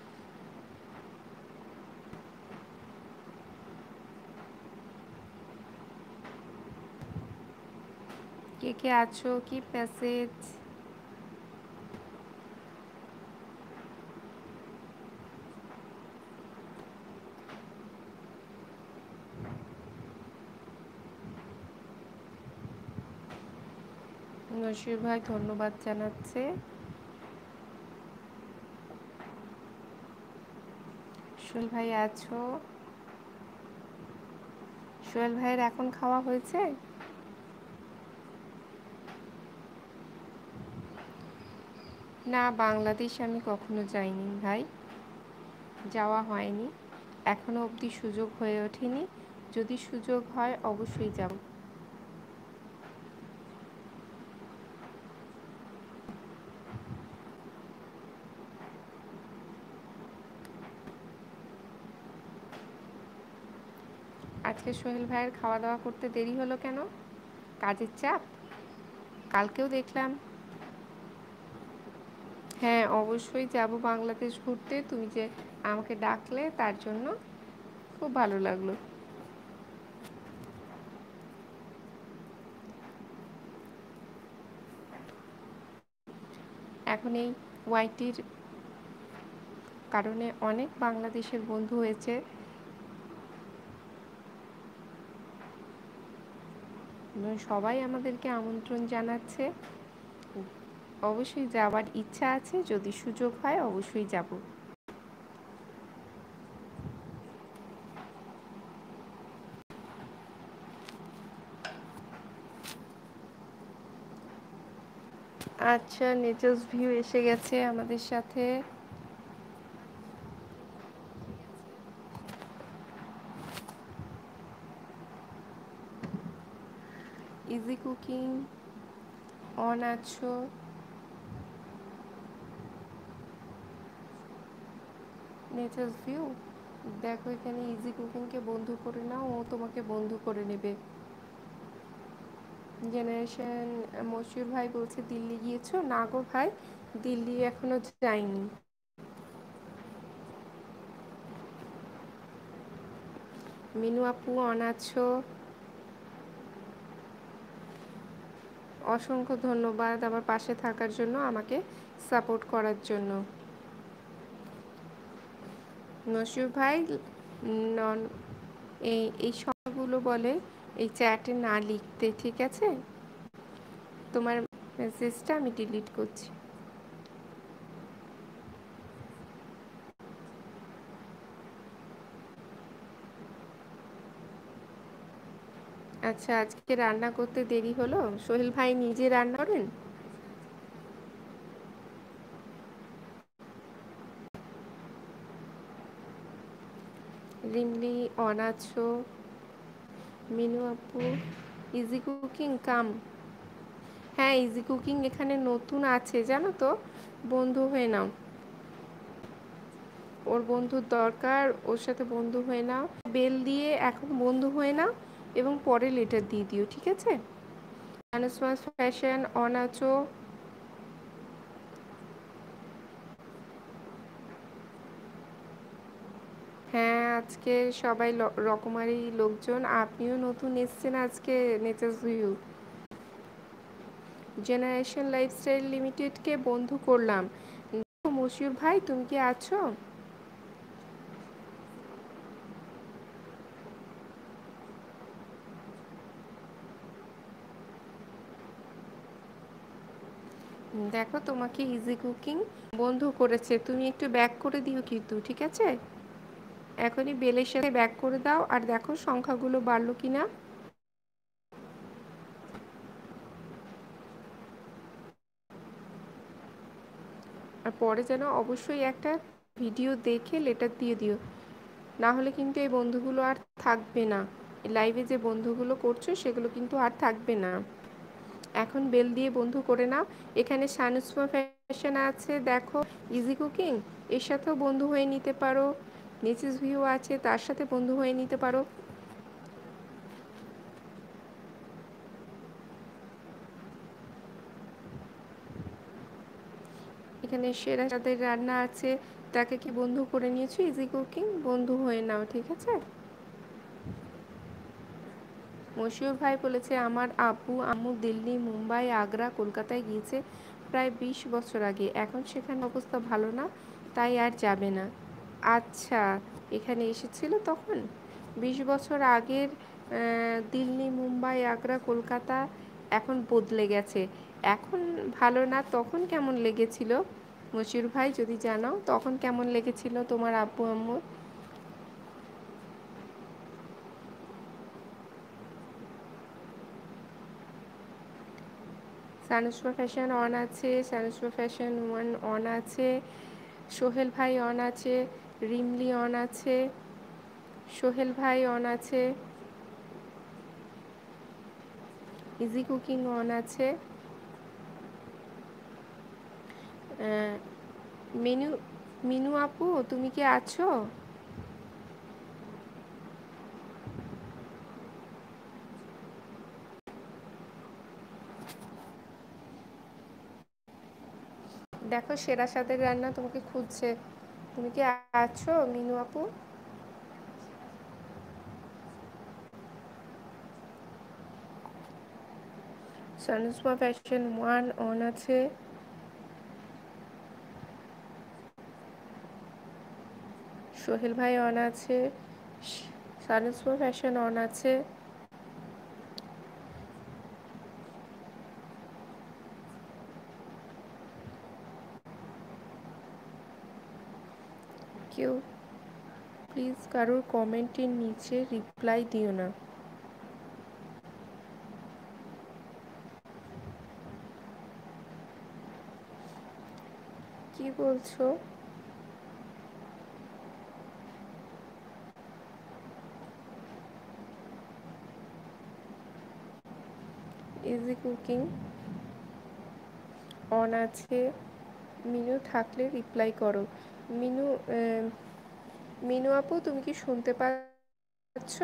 কে কে আছো? কি মেসেজ? নসির ভাই ধন্যবাদ জানাচ্ছে। সোহেল ভাই আছো? সোহেল ভাইয়ের এখন খাওয়া হয়েছে? না, বাংলাদেশ আমি কখনো যাইনি ভাই, যাওয়া হয়নি, এখনো অবধি সুযোগ হয়ে ওঠেনি। যদি সুযোগ হয় অবশ্যই যাব। আজকে সোহেল ভাইয়ের খাওয়া দাওয়া করতে দেরি হলো কেন? কাজের চাপ? কালকেও দেখলাম। হ্যাঁ, অবশ্যই যাব বাংলাদেশ ঘুরতে, তুমি যে আমাকে ডাকলে তার জন্য খুব ভালো লাগলো। এখন এই ওয়াইটির কারণে অনেক বাংলাদেশের বন্ধু হয়েছে। সবাই আমাদেরকে আমন্ত্রণ জানাচ্ছে। অবশ্যই যাওয়ার ইচ্ছা আছে, যদি সুযোগ হয় অবশ্যই যাব। আচ্ছা, নেচার্স ভিউ এসে গেছে আমাদের সাথে। ইজি কুকিং অন আছো? নেচার্স ভিউ দেখো, এখানে ইজি কুকিংকে বন্ধু করে নাও, ও তোমাকে বন্ধু করে নেবে। জেনারেশন মশিউর ভাই বলছে দিল্লি গিয়েছো? না গো ভাই, দিল্লি এখনো যাইনি। মিনু আপু অন আছো? অসংখ্য ধন্যবাদ আমার পাশে থাকার জন্য, আমাকে সাপোর্ট করার জন্য। নসির ভাই নন, এই সবগুলো বলে এই চ্যাটে না লিখতে, ঠিক আছে? তোমার মেসেজটা আমি ডিলিট করছি। আচ্ছা, আজকে রান্না করতে দেরি হলো? সোহেল ভাই নিজে রান্না করেন? রিমলি অন আছো? মিনু আপু ইজি কুকিং কাম। হ্যাঁ, ইজি কুকিং এখানে নতুন আছে জানো তো, বন্ধু হয়ে নাও। ওর বন্ধুর দরকার, ওর সাথে বন্ধু হয়ে নাও। বেল দিয়ে এখন বন্ধু হয়ে নাও এবং পরে লেটার দিয়ে দিও, ঠিক আছে? আনুসমাস ফ্যাশন অন আছো? হ্যাঁ, আজকে সবাই রকমারি লোকজন, আপনিও নতুন এসছেন আজকে নেচার্স ভিউ। জেনারেশন লাইফস্টাইল লিমিটেডকে বন্ধু করলাম। মশিউর ভাই তুমি কি আছো? দেখো, তোমাকে ইজি কুকিং বন্ধু করেছে, তুমি একটু ব্যাক করে দিও কিন্তু, ঠিক আছে? এখনই বেলের সাথে ব্যাক করে দাও, আর দেখো সংখ্যাগুলো বাড়লো কিনা। আর পরে যেন অবশ্যই একটা ভিডিও দেখে লেটার দিয়ে দিও। না হলে কিন্তু এই বন্ধুগুলো আর থাকবে না। লাইভে যে বন্ধুগুলো করছো সেগুলো কিন্তু আর থাকবে না। এখন বেল দিয়ে বন্ধু করে নাও। এখানে শানুসমা ফ্যাশন আছে, দেখো ইজি কুকিং, এর সাথেও বন্ধু হয়ে নিতে পারো। নেচিস ভিউ আছে, তার সাথে বন্ধু হয়ে নিতে পারো। এখানে সেরা যাদের রান্না আছে তাকে কি বন্ধু করে নিয়েছো ইজি কুকিং, বন্ধু হয়ে নাও, ঠিক আছে। মশিউর ভাই বলেছে আমার আব্বু আম্মু দিল্লি, মুম্বাই, আগ্রা, কলকাতায় গিয়েছে প্রায় 20 বছর আগে, এখন সেখানে অবস্থা ভালো না, তাই আর যাবে না। আচ্ছা, এখানে এসেছিল তখন? 20 বছর আগের দিল্লি, মুম্বাই, আগ্রা, কলকাতা এখন বদলে গেছে। এখন ভালো না, তখন কেমন লেগেছিল মশিউর ভাই, যদি জানাও তখন কেমন লেগেছিল তোমার আব্বু আম্মুর? সানুসমা ফ্যাশন অন আছে, সানুসমা ফ্যাশন ওয়ান অন আছে, সোহেল ভাই অন আছে, রিমলি অন আছে, সোহেল ভাই অন আছে, ইজি কুকিং অন আছে। মিনু মিনু আপু, তুমি কি আছো? দেখো সেরা স্বাদের রান্না তোমাকে খুঁজছে, তুমি কি আছো মিনু আপু? সানুসমা ফ্যাশন ওয়ান অন আছে, সোহেল ভাই অন আছে, সানুসমা ফ্যাশন অন আছে। কেউ প্লিজ কারোর কমেন্টের নিচে রিপ্লাই দিও না। কি বলছো? ইজি কুকিং অন আছে, মিনু থাকলে রিপ্লাই করো। মিনু মিনু আপু, তুমি কি শুনতে পাচ্ছ?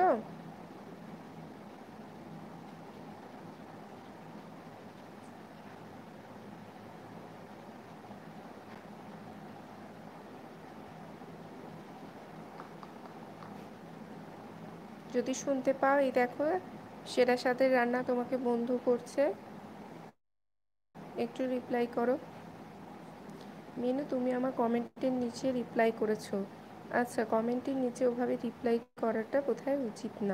যদি শুনতে পাও, এই দেখো সেরা স্বাদের রান্না তোমাকে বন্ধু করছে, একটু রিপ্লাই করো। মিনু, তুমি আমার কমেন্টের নিচে রিপ্লাই করেছো। আচ্ছা, কমেন্টের নিচে ওভাবে রিপ্লাই করাটা বোধহয় উচিত না।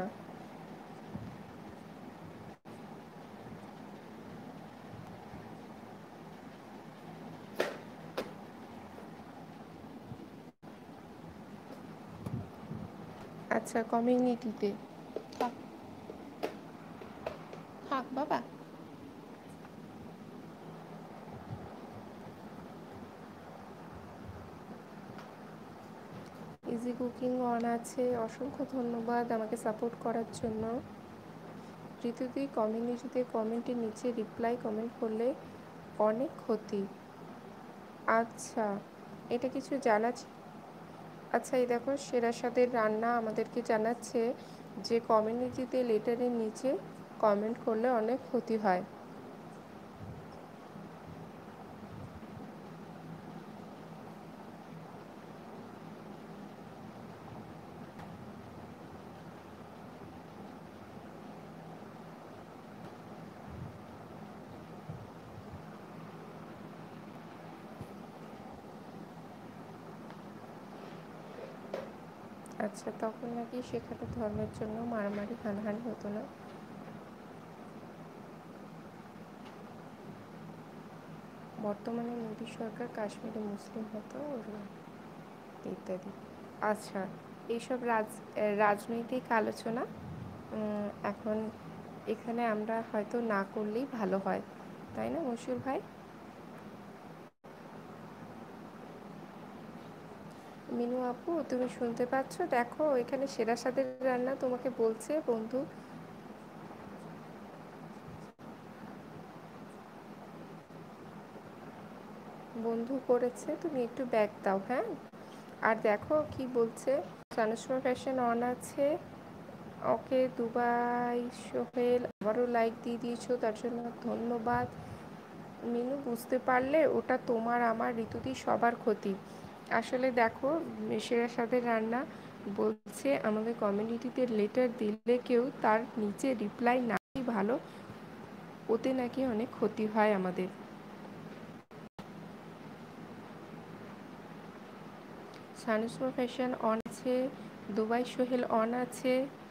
আচ্ছা, কমিউনিটিতে থাক, থাক বাবা। ইজি কুকিং অন আছে, অসংখ্য ধন্যবাদ আমাকে সাপোর্ট করার জন্য। ঋতুদি, কমিউনিটিতে কমেন্টের নিচে রিপ্লাই কমেন্ট করলে অনেক ক্ষতি। আচ্ছা, এটা কিছু আচ্ছা, এই দেখো সেরা স্বাদের রান্না আমাদেরকে জানাচ্ছে যে কমিউনিটিতে লেটারের নিচে কমেন্ট করলে অনেক ক্ষতি হয়। আচ্ছা, তখন নাকি সেখানে ধর্মের জন্য মারামারি হানাহানি হতো না? বর্তমানে মোদী সরকার কাশ্মীরে মুসলিম হতো ইত্যাদি। আচ্ছা, এইসব রাজনৈতিক আলোচনা এখন এখানে আমরা হয়তো না করলেই ভালো হয়, তাই না মশিউর ভাই? মিনু আপু, তুমি শুনতে পাচ্ছ? দেখো এখানে সেরা স্বাদের রান্না তোমাকে বলছে বন্ধু। বন্ধু করেছে, তুমি একটু ব্যাগ দাও, হ্যাঁ। আর দেখো কি বলছে। সানস্ক্রিন ফ্যাশন অন আছে। ওকে দুবাই সোহেল আবারও লাইক দিয়ে দিয়েছো, তার জন্য ধন্যবাদ। মিনু, বুঝতে পারলে ওটা তোমার আমার ঋতুদি সবার ক্ষতি। আসলে দেখো, সেরা স্বাদের রান্না বলছে আমাদের কমিউনিটিতে লেটার দিলে কেউ তার নিচে রিপ্লাই না ভালো, ওতে নাকি অনেক ক্ষতি হয় আমাদের। সানুসমা ফ্যাশন অন আছে, দুবাই সোহেল অন আছে।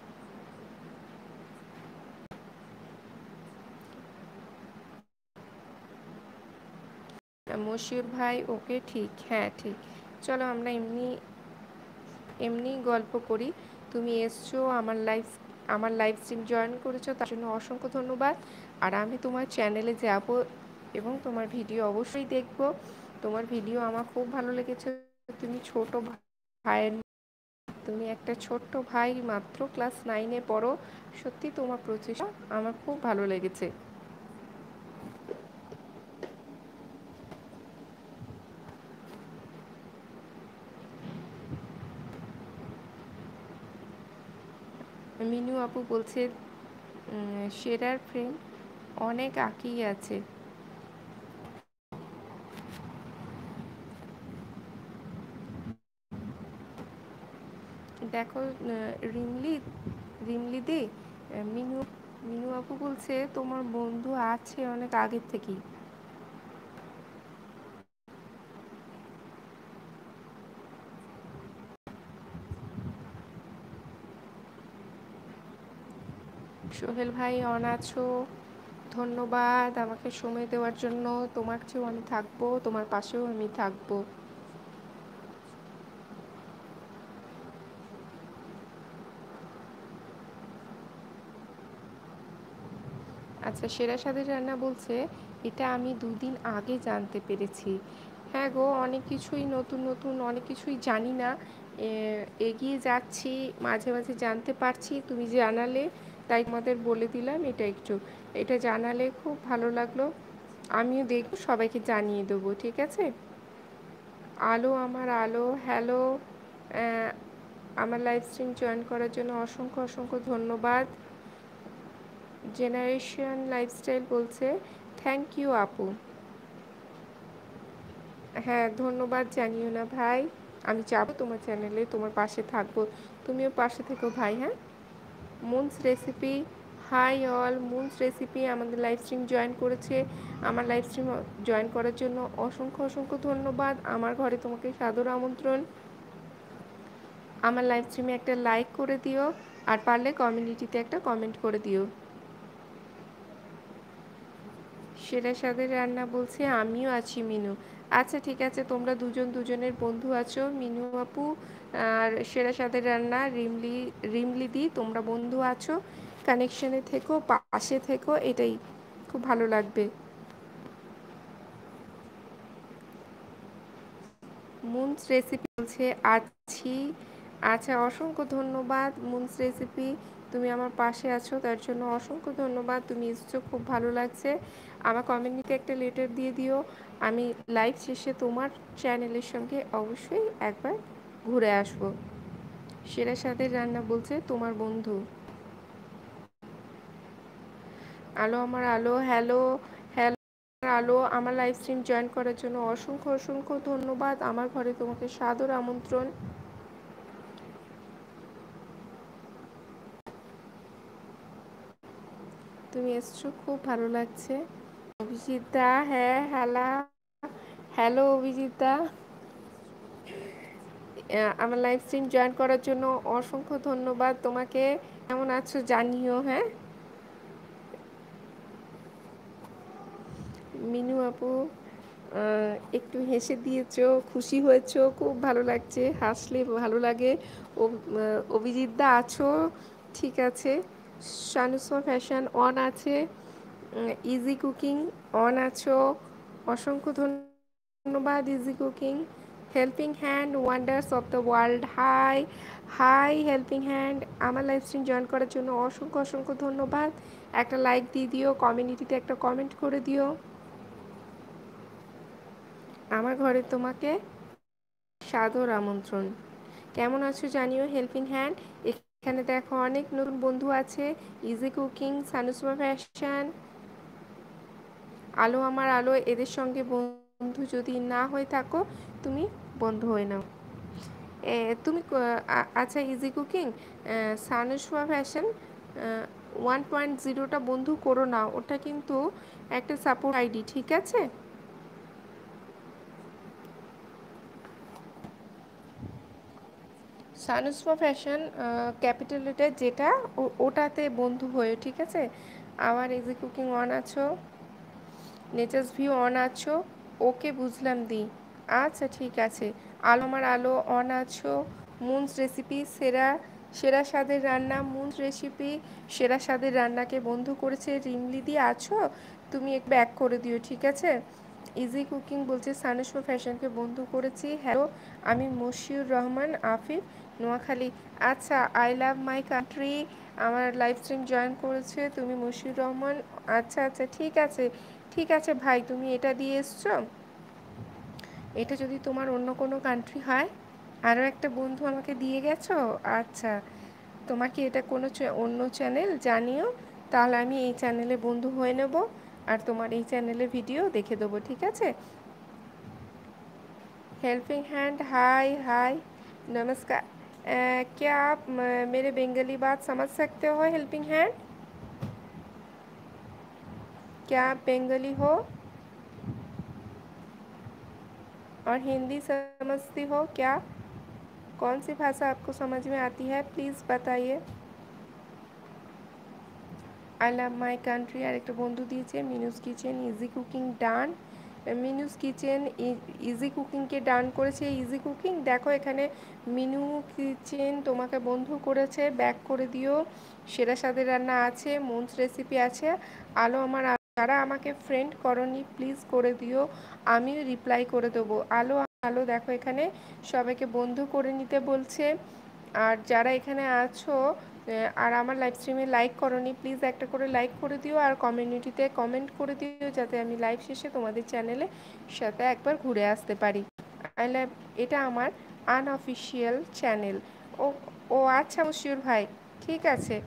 মশিউর ভাই ওকে, ঠিক, হ্যাঁ ঠিক। চলো আমরা এমনি এমনি গল্প করি। তুমি এসছো আমার লাইভ স্ট্রিম জয়েন করেছো, তার জন্য অসংখ্য ধন্যবাদ। আর আমি তোমার চ্যানেলে যাব এবং তোমার ভিডিও অবশ্যই দেখব। তোমার ভিডিও আমার খুব ভালো লেগেছে। তুমি ছোট ভাইয়ের, তুমি একটা ছোট্ট ভাই, মাত্র ক্লাস 9-এ পড়ো। সত্যি তোমার প্রচেষ্টা আমার খুব ভালো লেগেছে। মিনু আপু বলছে সেরার ফ্রেন্ড অনেক আঁকিয়ে আছে। দেখো রিমলি রিমলি দি, মিনু মিনু আপু বলছে তোমার বন্ধু আছে অনেক আগের থেকেই। সোহেল ভাই অন আছো, ধন্যবাদ আমাকে সময় দেওয়ার জন্য। তোমার চেয়েও আমি থাকবো, তোমার পাশেও আমি থাকবো। আচ্ছা, সেরা স্বাদের রান্না বলছে এটা আমি 2 দিন আগে জানতে পেরেছি। হ্যাঁ গো, অনেক কিছুই নতুন নতুন, অনেক কিছুই জানি না। এগিয়ে যাচ্ছি, মাঝে মাঝে জানতে পারছি, তুমি জানালে তাই তোমাদের বলে দিলাম। এটা জানালে খুব ভালো লাগলো। আমিও দেখব, সবাইকে জানিয়ে দেবো, ঠিক আছে। আলো আমার আলো, হ্যালো। আমার লাইভ স্ট্রিম জয়েন করার জন্য অসংখ্য অসংখ্য ধন্যবাদ। জেনারেশন লাইফস্টাইল বলছে থ্যাংক ইউ আপু। হ্যাঁ, ধন্যবাদ জানিও না ভাই। আমি যাবো তোমার চ্যানেলে, তোমার পাশে থাকবো। তুমিও পাশে থেকো ভাই, হ্যাঁ। Moon's recipe, hi all. Moon's recipe আমাদের লাইভ স্ট্রিম জয়েন করেছে। আমার লাইভ স্ট্রিম জয়েন করার জন্য অসংখ্য অসংখ্য ধন্যবাদ। আমার ঘরে তোমাকে সাদর আমন্ত্রণ। আমার লাইভ স্ট্রিমে একটা লাইক করে দিও, আর পারলে কমিউনিটিতে একটা কমেন্ট করে দিও। সেরা স্বাদের রান্না বলছে আমিও আছি মিনু। আচ্ছা ঠিক আছে, তোমরা দুজন দুজনের বন্ধু আছো, মিনু আপু আর সেরা স্বাদের রান্না রিমলি দি, তোমরা বন্ধু আছো। কানেকশনে থেকো, পাশে থেকো, এটাই খুব ভালো লাগবে। মুনস রেসিপি বলছে আছি। আচ্ছা, অসংখ্য ধন্যবাদ মুনস রেসিপি, তুমি আমার পাশে আছো, তার জন্য অসংখ্য ধন্যবাদ। তুমি এসছো, খুব ভালো লাগছে। আমার কমিউনিটিতে একটা লেটার দিয়ে দিও। আমি লাইভ শেষে তোমার চ্যানেলের সঙ্গে অবশ্যই একবার ঘুরে আসবো। সেরা স্বাদের রান্না বলছে তোমার বন্ধু। আলো আমার আলো, হ্যালো। হ্যালো আলো, আমার লাইভ স্ট্রিম জয়েন করার জন্য অসংখ্য অসংখ্য ধন্যবাদ। আমার ঘরে তোমাকে সাদর আমন্ত্রণ। তুমি এসছো, খুব ভালো লাগছে। অভিজিৎদা, হ্যাঁ হ্যালো। হ্যালো অভিজিৎদা, আমার লাইভ স্ট্রিম জয়েন করার জন্য অসংখ্য ধন্যবাদ তোমাকে। কেমন আছো জানিও, হ্যাঁ। মিনু আপু একটু হেসে দিয়েছো, খুশি হয়েছো, খুব ভালো লাগছে, হাসলে ভালো লাগে। অভিজিৎদা আছো, ঠিক আছে। শানুসা ফ্যাশন অন আছে। ইজি কুকিং অন আছো, অসংখ্য ধন্যবাদ easy cooking. Helping hand wonders of the world, hi hi helping hand, আমার লাইভ স্ট্রিম জয়েন করার জন্য অসংখ্য অসংখ্য ধন্যবাদ। একটা লাইক দিয়ে দিও, কমিউনিটিতে একটা কমেন্ট করে দিও। আমার ঘরে তোমাকে সাদর আমন্ত্রণ। কেমন আছো জানিও হেল্পিং হ্যান্ড। এখানে দেখো অনেক নতুন বন্ধু আছে, ইজি কুকিং, সানুসমা ফ্যাশন, আলো আমার আলো, এদের সঙ্গে বন্ধু যদি না হয়ে থাকো তুমি বন্ধু হয়ে নাও। তুমি আচ্ছা ইজি কুকিং, সানুসমা ফ্যাশন 1.0টা বন্ধু করো না, ওটা কিন্তু একটা সাপোর্ট আইডি, ঠিক আছে? সানুসমা ফ্যাশন ক্যাপিটাল লেটার যেটা, ওটাতে বন্ধু হয়ে, ঠিক আছে? আমার ইজি কুকিং অন আছো, নেচার্স ভিউ অন আছো, ওকে বুঝলাম দি, আচ্ছা ঠিক আছে। আলো আমার আলো অন আছো, মুনস রেসিপি সেরা সেরা স্বাদের রান্না, মুনস রেসিপি সেরা স্বাদের রান্নাকে বন্ধু করেছে রিমলি দি, আছো? তুমি এক ব্যাক করে দিও, ঠিক আছে? ইজি কুকিং বলছে সানুসমা ফ্যাশনকে বন্ধু করেছি, হ্যালো আমি মশিউর রহমান আফিফ, নোয়াখালী। আচ্ছা, আই লাভ মাই কান্ট্রি, আমার লাইভ স্ট্রিম জয়েন করেছে তুমি মশিউর রহমান। আচ্ছা আচ্ছা ঠিক আছে, ঠিক আছে ভাই, তুমি এটা দিয়ে এসছো। এটা যদি তোমার অন্য কোনো কান্ট্রি হয়, আরও একটা বন্ধু আমাকে দিয়ে গেছো। আচ্ছা, তোমার কি এটা কোনো অন্য চ্যানেল জানিও, তাহলে আমি এই চ্যানেলে বন্ধু হয়ে নেব আর তোমার এই চ্যানেলে ভিডিও দেখে দেবো, ঠিক আছে? हेल्पिंग हैंड हाय हाय नमस्कार। क्या आप मेरे बंगाली बात समझ सकते हो हेल्पिंग हैंड? क्या आप बंगाली हो और हिंदी समझती हो क्या? कौन सी भाषा आपको समझ में आती है प्लीज़ बताइए। আই লাভ মাই কান্ট্রি আর একটা বন্ধু দিয়েছে Minu's kitchen easy cooking done. Minu's kitchen easy কুকিংকে ডান করেছে। ইজি কুকিং দেখো এখানে মিনু কিচেন তোমাকে বন্ধু করেছে, ব্যাক করে দিও। সেরা স্বাদের রান্না আছে, মুনস রেসিপি আছে, আলো আমার যারা আমাকে ফ্রেন্ড করনি প্লিজ করে দিও, আমি রিপ্লাই করে দেবো। আলো আলো দেখো এখানে সবাইকে বন্ধু করে নিতে বলছে। আর যারা এখানে আছো আর আমার লাইভ স্ট্রিমে লাইক করনি প্লিজ একটা করে লাইক করে দিও আর কমিউনিটিতে কমেন্ট করে দিও, যাতে আমি লাইভ শেষে তোমাদের চ্যানেলে সাথে একবার ঘুরে আসতে পারি। আই লাভ, এটা আমার আনঅফিসিয়াল চ্যানেল। ও ও আচ্ছা মুশিউর ভাই, ঠিক আছে।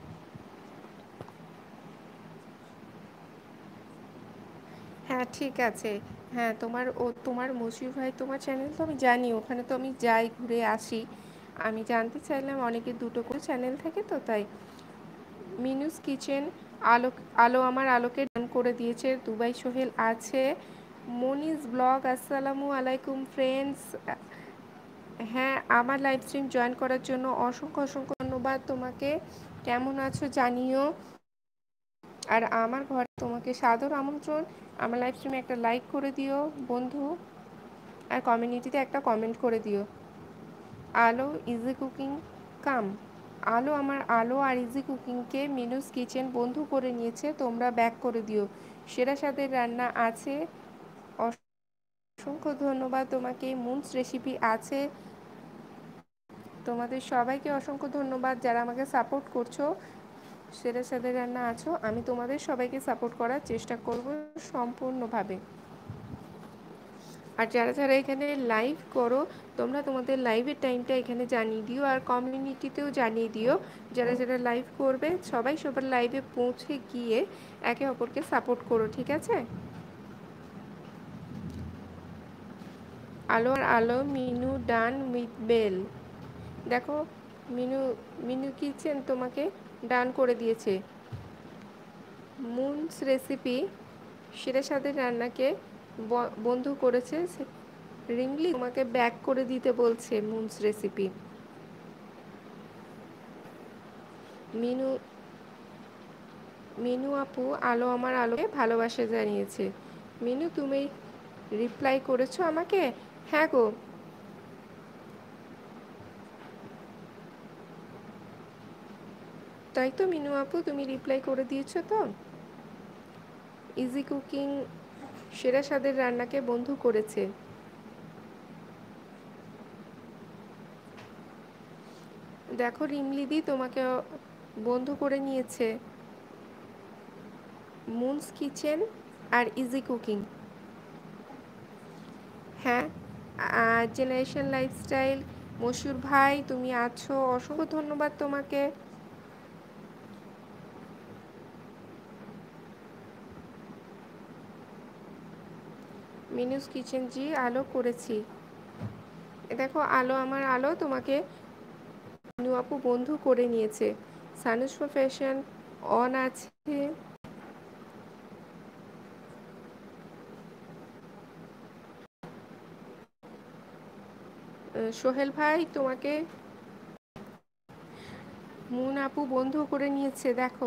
হ্যাঁ ঠিক আছে। হ্যাঁ তোমার মশিউর ভাই তোমার চ্যানেল তো আমি জানি, ওখানে তো আমি যাই ঘুরে আসি। আমি জানতে চাইলাম অনেকের দুটো করে চ্যানেল থাকে তো তাই। মিনুস কিচেন আলো আলো আমার আলোকে ডান করে দিয়েছে, দুবাই সোহেল আছে, মনিজ ব্লগ আসসালামু আলাইকুম ফ্রেন্ডস। হ্যাঁ আমার লাইভ স্ট্রিম জয়েন করার জন্য অসংখ্য অসংখ্য ধন্যবাদ তোমাকে। কেমন আছো জানিও। আর আমার ঘরে তোমাকে সাদর আমন্ত্রণ, আমার লাইভ স্ট্রিমে একটা লাইক করে দিও বন্ধু, আর কমিউনিটিতে একটা কমেন্ট করে দিও। আলো ইজি কুকিং কাম, আলো আমার আলো আর ইজি কুকিংকে মিনুস কিচেন বন্ধু করে নিয়েছে, তোমরা ব্যাক করে দিও। সেরা স্বাদের রান্না আছে, অসংখ্য ধন্যবাদ তোমাকে। মুনস রেসিপি আছে, তোমাদের সবাইকে অসংখ্য ধন্যবাদ যারা আমাকে সাপোর্ট করছো। সেরা স্বাদের রান্না আছো, আমি তোমাদের সবাইকে সাপোর্ট করার চেষ্টা করব সম্পূর্ণভাবে। আর যারা যারা এখানে লাইভ করো তোমরা তোমাদের লাইভের টাইমটা এখানে জানিয়ে দিও আর কমিউনিটিতেও জানিয়ে দিও। যারা যারা লাইভ করবে সবাই সবার লাইভে পৌঁছে গিয়ে একে অপরকে সাপোর্ট করো, ঠিক আছে? আলো আর আলো মিনু ডান উইথ বেল, দেখো মিনু মিনু কিচেন তোমাকে ডান করে দিয়েছে। মুনস রেসিপি সেরা স্বাদের রান্নাকে বন্ধু করেছে, রিংলি তোমাকে ব্যাক করে দিতে বলছে মুনস রেসিপি। মিনু মিনু আপু আলো আমার আলোকে ভালোবাসা জানিয়েছে। মিনু তুমি রিপ্লাই করেছো আমাকে? হ্যাঁ গো, তাই তো মিনু আপু তুমি রিপ্লাই করে দিয়েছো তো। ইজি কুকিং সেরা স্বাদের রান্নাকে বন্ধু করেছে। দেখো রিমলিদি তোমাকে বন্ধু করে নিয়েছে। মুনস কিচেন আর ইজি কুকিং। হ্যাঁ, জেনারেশন লাইফস্টাইল, মশুর ভাই তুমি আছো, অসংখ্য ধন্যবাদ তোমাকে। মিনুস কিচেন জি আলো করেছি। দেখো আলো, আমার আলো তোমাকে মিনু আপু বন্ধু করে নিয়েছে। সানুস ফ্যাশন অন আছে। সোহেল ভাই তোমাকে মুন আপু বন্ধু করে নিয়েছে দেখো।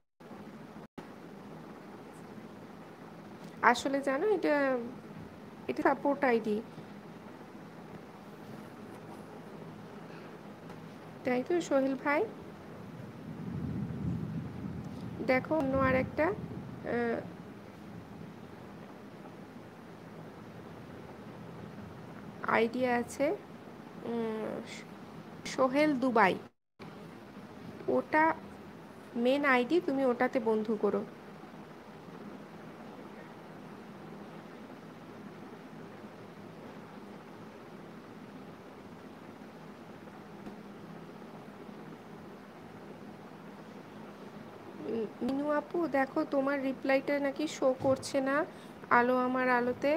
আসলে জানো এটা এটা সাপোর্ট আইডি, তাই তো সোহেল ভাই। দেখো অন্য আর একটা আইডিয়া আছে, সোহেল দুবাই, ওটা মেন আইডি, তুমি ওটাতে বন্ধু করো। মিনু আপু দেখো তোমার রিপ্লাইটা নাকি শো করছে না আলো আমার আলোতে।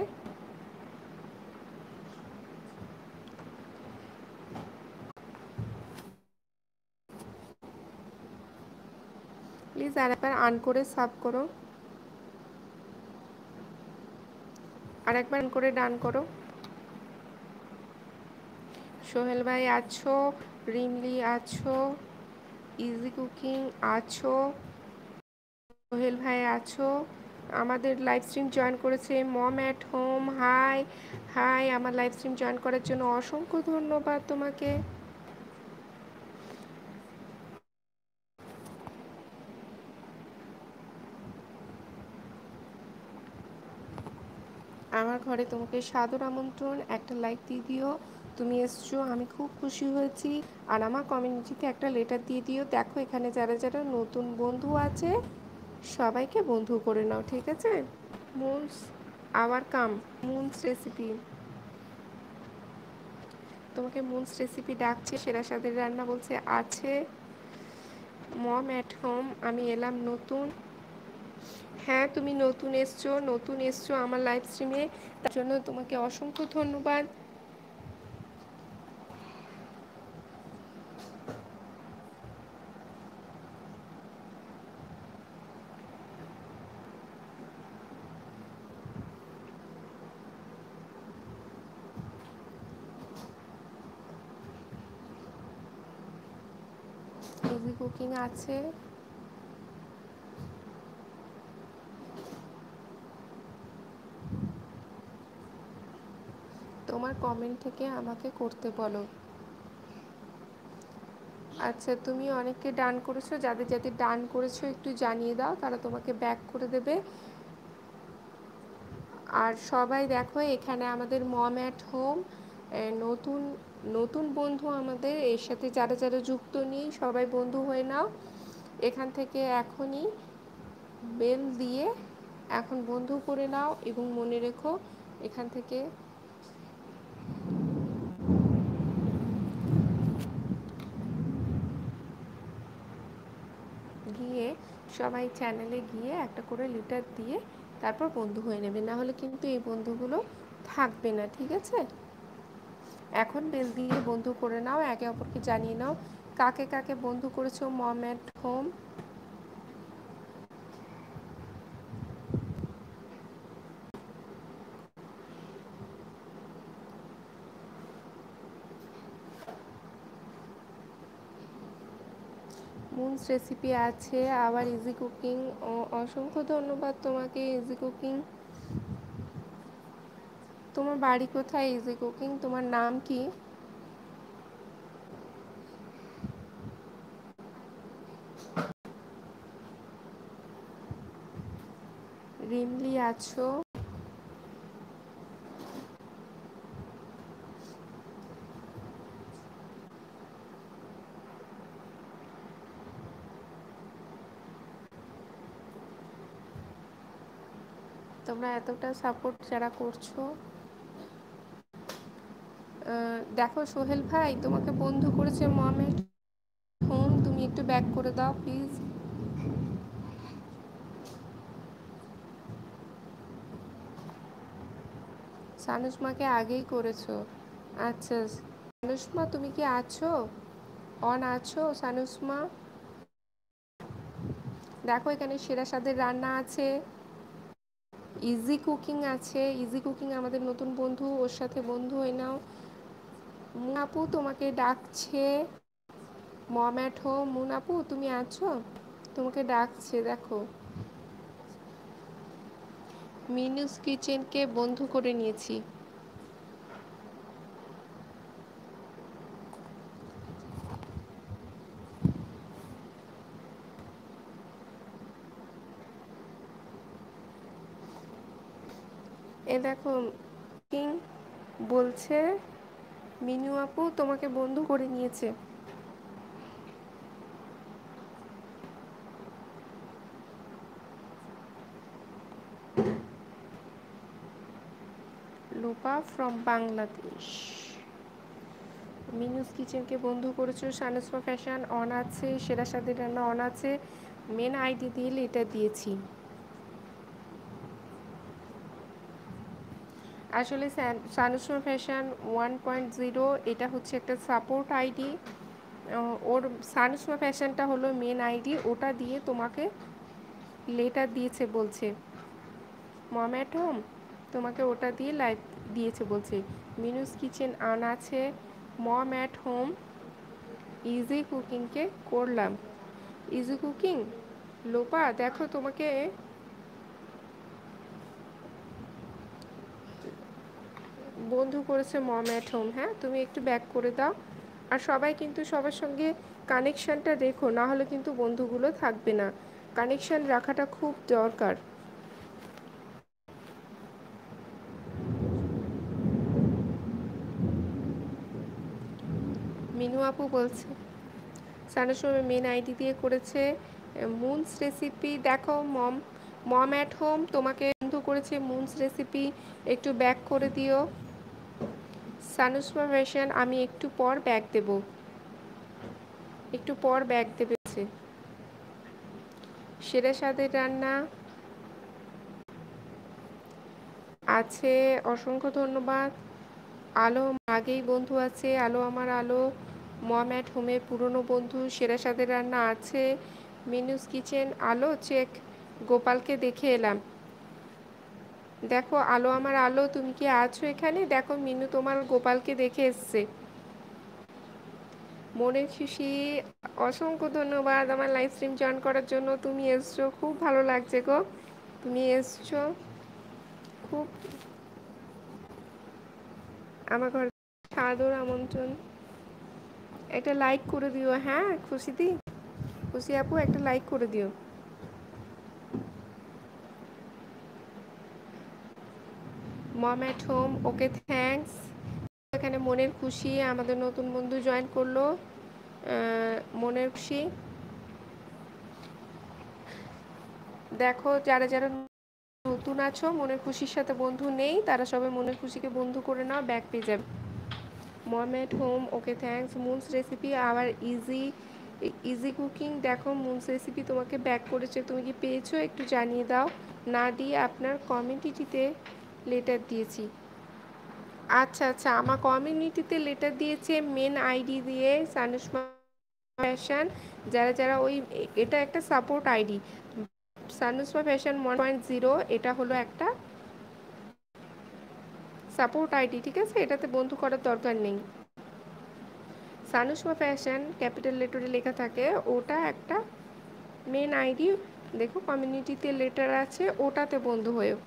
প্লিজ আর একবার আন করে সাব করো, আর একবার আন করে ডান করো। সোহেল ভাই আছো, রিমলি আছো, ইজি কুকিং আছো, সোহেল ভাই আছো, আমাদের লাইভ স্ট্রিম জয়েন করেছে mom at home. Hi hi, আমার লাইভ স্ট্রিম জয়েন করার জন্য অসংখ্য ধন্যবাদ তোমাকে। আমার ঘরে তোমাকে সাদর আমন্ত্রণ, একটা লাইক দিয়ে দিও। তুমি এসছো, আমি খুব খুশি হয়েছি। আর আমার কমিউনিটিতে একটা লেটার দিয়ে দিও। দেখো এখানে যারা যারা নতুন বন্ধু আছে সবাইকে বন্ধু করে নাও, ঠিক আছে? Moon's our come, Moon's recipe, তোমাকে মুনস রেসিপি ডাকছে। সেরা স্বাদের রান্না বলছে আছে। মম অ্যাট হোম, আমি এলাম নতুন। হ্যাঁ তুমি নতুন এসছো আমার লাইভ স্ট্রিমে, তার জন্য তোমাকে অসংখ্য ধন্যবাদ। ইজি কুকিং আছে। তোমার কমেন্ট থেকে আমাকে করতে বলো। আচ্ছা তুমি অনেককে ডান করেছো, যাদের যাদের ডান করেছো একটু জানিয়ে দাও, তারা তোমাকে ব্যাক করে দেবে। আর সবাই দেখো এখানে আমাদের মম অ্যাট হোম, নতুন নতুন বন্ধু আমাদের, এর সাথে যারা যারা যুক্ত নেই সবাই বন্ধু হয়ে নাও এখান থেকে এখনই, বেল দিয়ে এখন বন্ধু করে নাও। এবং মনে রেখো এখান থেকে গিয়ে সবাই চ্যানেলে গিয়ে একটা করে লিটার দিয়ে তারপর বন্ধু হয়ে নেবে, না হলে কিন্তু এই বন্ধুগুলো থাকবে না, ঠিক আছে? এখন বেল দিয়ে বন্ধু করে নাও, একে অপরকে জানিয়ে নাও কাকে কাকে বন্ধু করেছো mom at home. Moon's recipe আছে, আবার ইজি কুকিং, অসংখ্য ধন্যবাদ তোমাকে ইজি কুকিং। তোমার বাড়ি কোথায় ইজি কুকিং, তোমার নাম কি? রিমলি আছো, তোমরা এতটা সাপোর্ট যারা করছো। দেখো সোহেল ভাই, তোমাকে বন্ধু করেছে মোহামেড হোম, তুমি একটু ব্যাক করে দাও প্লিজ। সানুসমা আগেই করেছো? আচ্ছা, সানুসমা তুমি কি আছো? অন আছো সানুসমা? দেখো এখানে সেরা স্বাদের রান্না আছে, ইজি কুকিং আছে। ইজি কুকিং আমাদের নতুন বন্ধু, ওর সাথে বন্ধু হয়ে নাও। মুনাপু তোমাকে ডাকছে। মম অ্যাট হোম, মুনাপু তুমি আছো? তোমাকে ডাকছে দেখো। মিনুস কিচেনকে বন্ধু করে নিয়েছি। এ দেখো কিং বলছে মিনু আপু তোমাকে বন্ধু করে নিয়েছে। লোপা ফ্রম বাংলাদেশ। মিনুস কিচেনকে বন্ধু করেছো, সানুসমা ফ্যাশন অন আছে, সেরা স্বাদের রান্না অন আছে, মেন আইডি দিয়ে এটা দিয়েছি। আসলে সানুসমা ফ্যাশন 1.0 এটা হচ্ছে একটা সাপোর্ট আইডি। ওর সানুসমা ফ্যাশনটা হলো মেন আইডি, ওটা দিয়ে তোমাকে লেটার দিয়েছে বলছে। মম অ্যাট হোম তোমাকে ওটা দিয়ে লাইভ দিয়েছে বলছে। মিনুস কিচেন অন আছে, মম অ্যাট হোম ইজি কুকিংকে করলাম। ইজি কুকিং লোপা দেখো তোমাকে বন্ধু করেছে মম অ্যাট হোম। হ্যাঁ, তুমি একটু ব্যাক করে দাও। আর সবাই কিন্তু সবার সঙ্গে কানেকশানটা রেখো, না হলে কিন্তু বন্ধুগুলো থাকবে না। কানেকশান রাখাটা খুব দরকার। মিনু আপু বলছে সানুসমা মেন আইডি দিয়ে করেছে। মুনস রেসিপি দেখো, মম মম অ্যাট হোম তোমাকে বন্ধু করেছে মুনস রেসিপি, একটু ব্যাক করে দিও। সানুসমা ফ্যাশন আমি একটু পর ব্যাক দেব, একটু পর ব্যাক দেবে। সেরা স্বাদের রান্না আছে, অসংখ্য ধন্যবাদ। আলো আগেই বন্ধু আছে, আলো আমার আলো মম অ্যাট হোমের পুরনো বন্ধু। সেরা স্বাদের রান্না আছে, মিনুস কিচেন আলো চেক, গোপালকে দেখে এলাম। দেখো আলো আমার আলো, তুমি কি আছো এখানে? দেখো মিনু তোমার গোপালকে দেখে এসছে। মনের খুশি অসংখ্য ধন্যবাদ আমার লাইভ স্ট্রিম জয়েন করার জন্য। তুমি এসছো, খুব ভালো লাগছে গো, তুমি এসছো। খুব আমার ঘরে সাদর আমন্ত্রণ। একটা লাইক করে দিও। হ্যাঁ খুশিদি, খুশি আপু একটা লাইক করে দিও। Mom at home okay thanks. এখানে মনের খুশি আমাদের নতুন বন্ধু জয়েন করলো। মনের খুশি দেখো, যারা যারা নতুন আছো মনের খুশির সাথে বন্ধু নেই, তারা সবাই মনের খুশিকে বন্ধু করে নাও, ব্যাক পেয়ে যাবে। Mom at home okay thanks. Moon's recipe আবার ইজি ইজি কুকিং দেখো, মুনস রেসিপি তোমাকে ব্যাক করেছে, তুমি কি পেয়েছো একটু জানিয়ে দাও। না দিয়ে আপনার কমিউনিটিতে লেটার দিয়েছি। আচ্ছা আচ্ছা, আমার কমিউনিটিতে লেটার দিয়েছে মেন আইডি দিয়ে সানুসমা ফ্যাশন। যারা যারা ওই এটা একটা সাপোর্ট আইডি, সানুসমা ফ্যাশন 1.0 এটা হলো একটা সাপোর্ট আইডি, ঠিক আছে? এটাতে বন্ধু করার দরকার নেই। সানুসমা ফ্যাশন ক্যাপিটাল লেটারে লেখা থাকে, ওটা একটা মেন আইডি। দেখো কমিউনিটিতে লেটার আছে, ওটাতে বন্ধু হয়েও।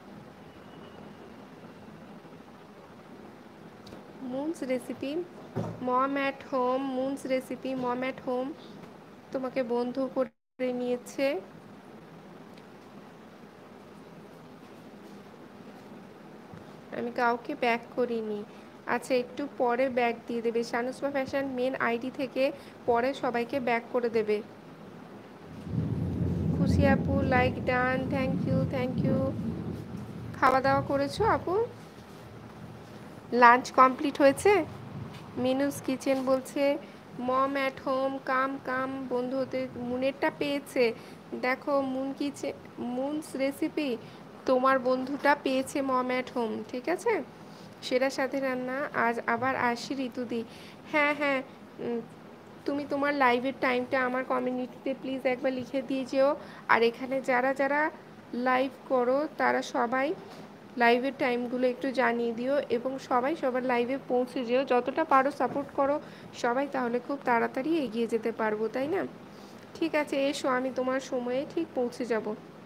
Moon's recipe mom at home, Moon's recipe mom at home তোমাকে বন্ধু করে নিয়েছে। আমি কাউকে ব্যাক করিনি। আচ্ছা একটু পরে ব্যাক দিয়ে দেবে। সানুসমা ফ্যাশন মেন আইডি থেকে পরে সবাইকে ব্যাক করে দেবে। খুশি আপু like done, thank you thank you. খাওয়া দাওয়া করেছো আপু? লাঞ্চ কমপ্লিট হয়েছে? মিনুস কিচেন বলছে মম অ্যাট হোম কাম কাম বন্ধু হতে মুনেরটা পেয়েছে। দেখো মুন কিচেন, মুনস রেসিপি, তোমার বন্ধুটা পেয়েছে মম অ্যাট হোম, ঠিক আছে। সেরা সাথে রান্না আজ আবার আসি ঋতুদি। হ্যাঁ হ্যাঁ, তুমি তোমার লাইভের টাইমটা আমার কমিউনিটিতে প্লিজ একবার লিখে দিয়ে যেও। আর এখানে যারা যারা লাইভ করো তারা সবাই লাইভের টাইমগুলো একটু জানিয়ে দিও এবং সবাই সবার লাইভে পৌঁছে যেও, যতটা পারো সাপোর্ট করো সবাই, তাহলে খুব তাড়াতাড়ি এগিয়ে যেতে পারবো, তাই না? ঠিক আছে, এসো, আমি তোমার সময়ে ঠিক পৌঁছে যাব।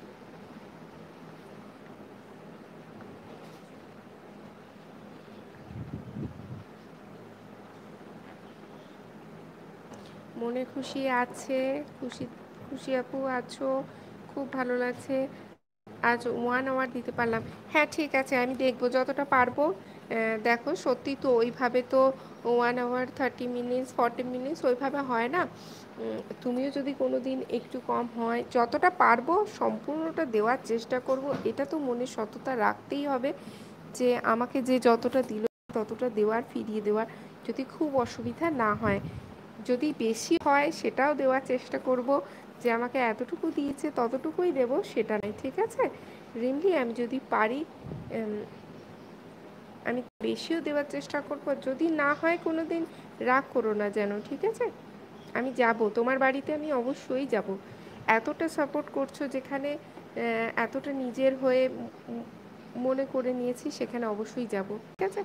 মনে খুশি আছে, খুশি, খুশি আপু আছো, খুব ভালো লাগছে। আজ 1 আওয়ার দিতে পারলাম। হ্যাঁ ঠিক আছে, আমি দেখবো যতটা পারবো। দেখো সত্যি তো ওইভাবে তো 1 আওয়ার 30 মিনিটস 40 মিনিটস ওইভাবে হয় না। তুমিও যদি কোনো দিন একটু কম হয়, যতটা পারবো সম্পূর্ণটা দেওয়ার চেষ্টা করব। এটা তো মনে সততা রাখতেই হবে যে আমাকে যে যতটা দিল ততটা দেওয়ার, ফিরিয়ে দেওয়ার, যদি খুব অসুবিধা না হয়। যদি বেশি হয় সেটাও দেওয়ার চেষ্টা করব, যে আমাকে এতটুকু দিয়েছে ততটুকুই দেব সেটা নয়, ঠিক আছে। রিমলি আমি যদি পারি আমি বেশিও দেওয়ার চেষ্টা করব। যদি না হয় কোনো দিন রাগ করো না যেন, ঠিক আছে। আমি যাব তোমার বাড়িতে, আমি অবশ্যই যাব। এতটা সাপোর্ট করছো যেখানে, এতটা নিজের হয়ে মনে করে নিয়েছি, সেখানে অবশ্যই যাব, ঠিক আছে।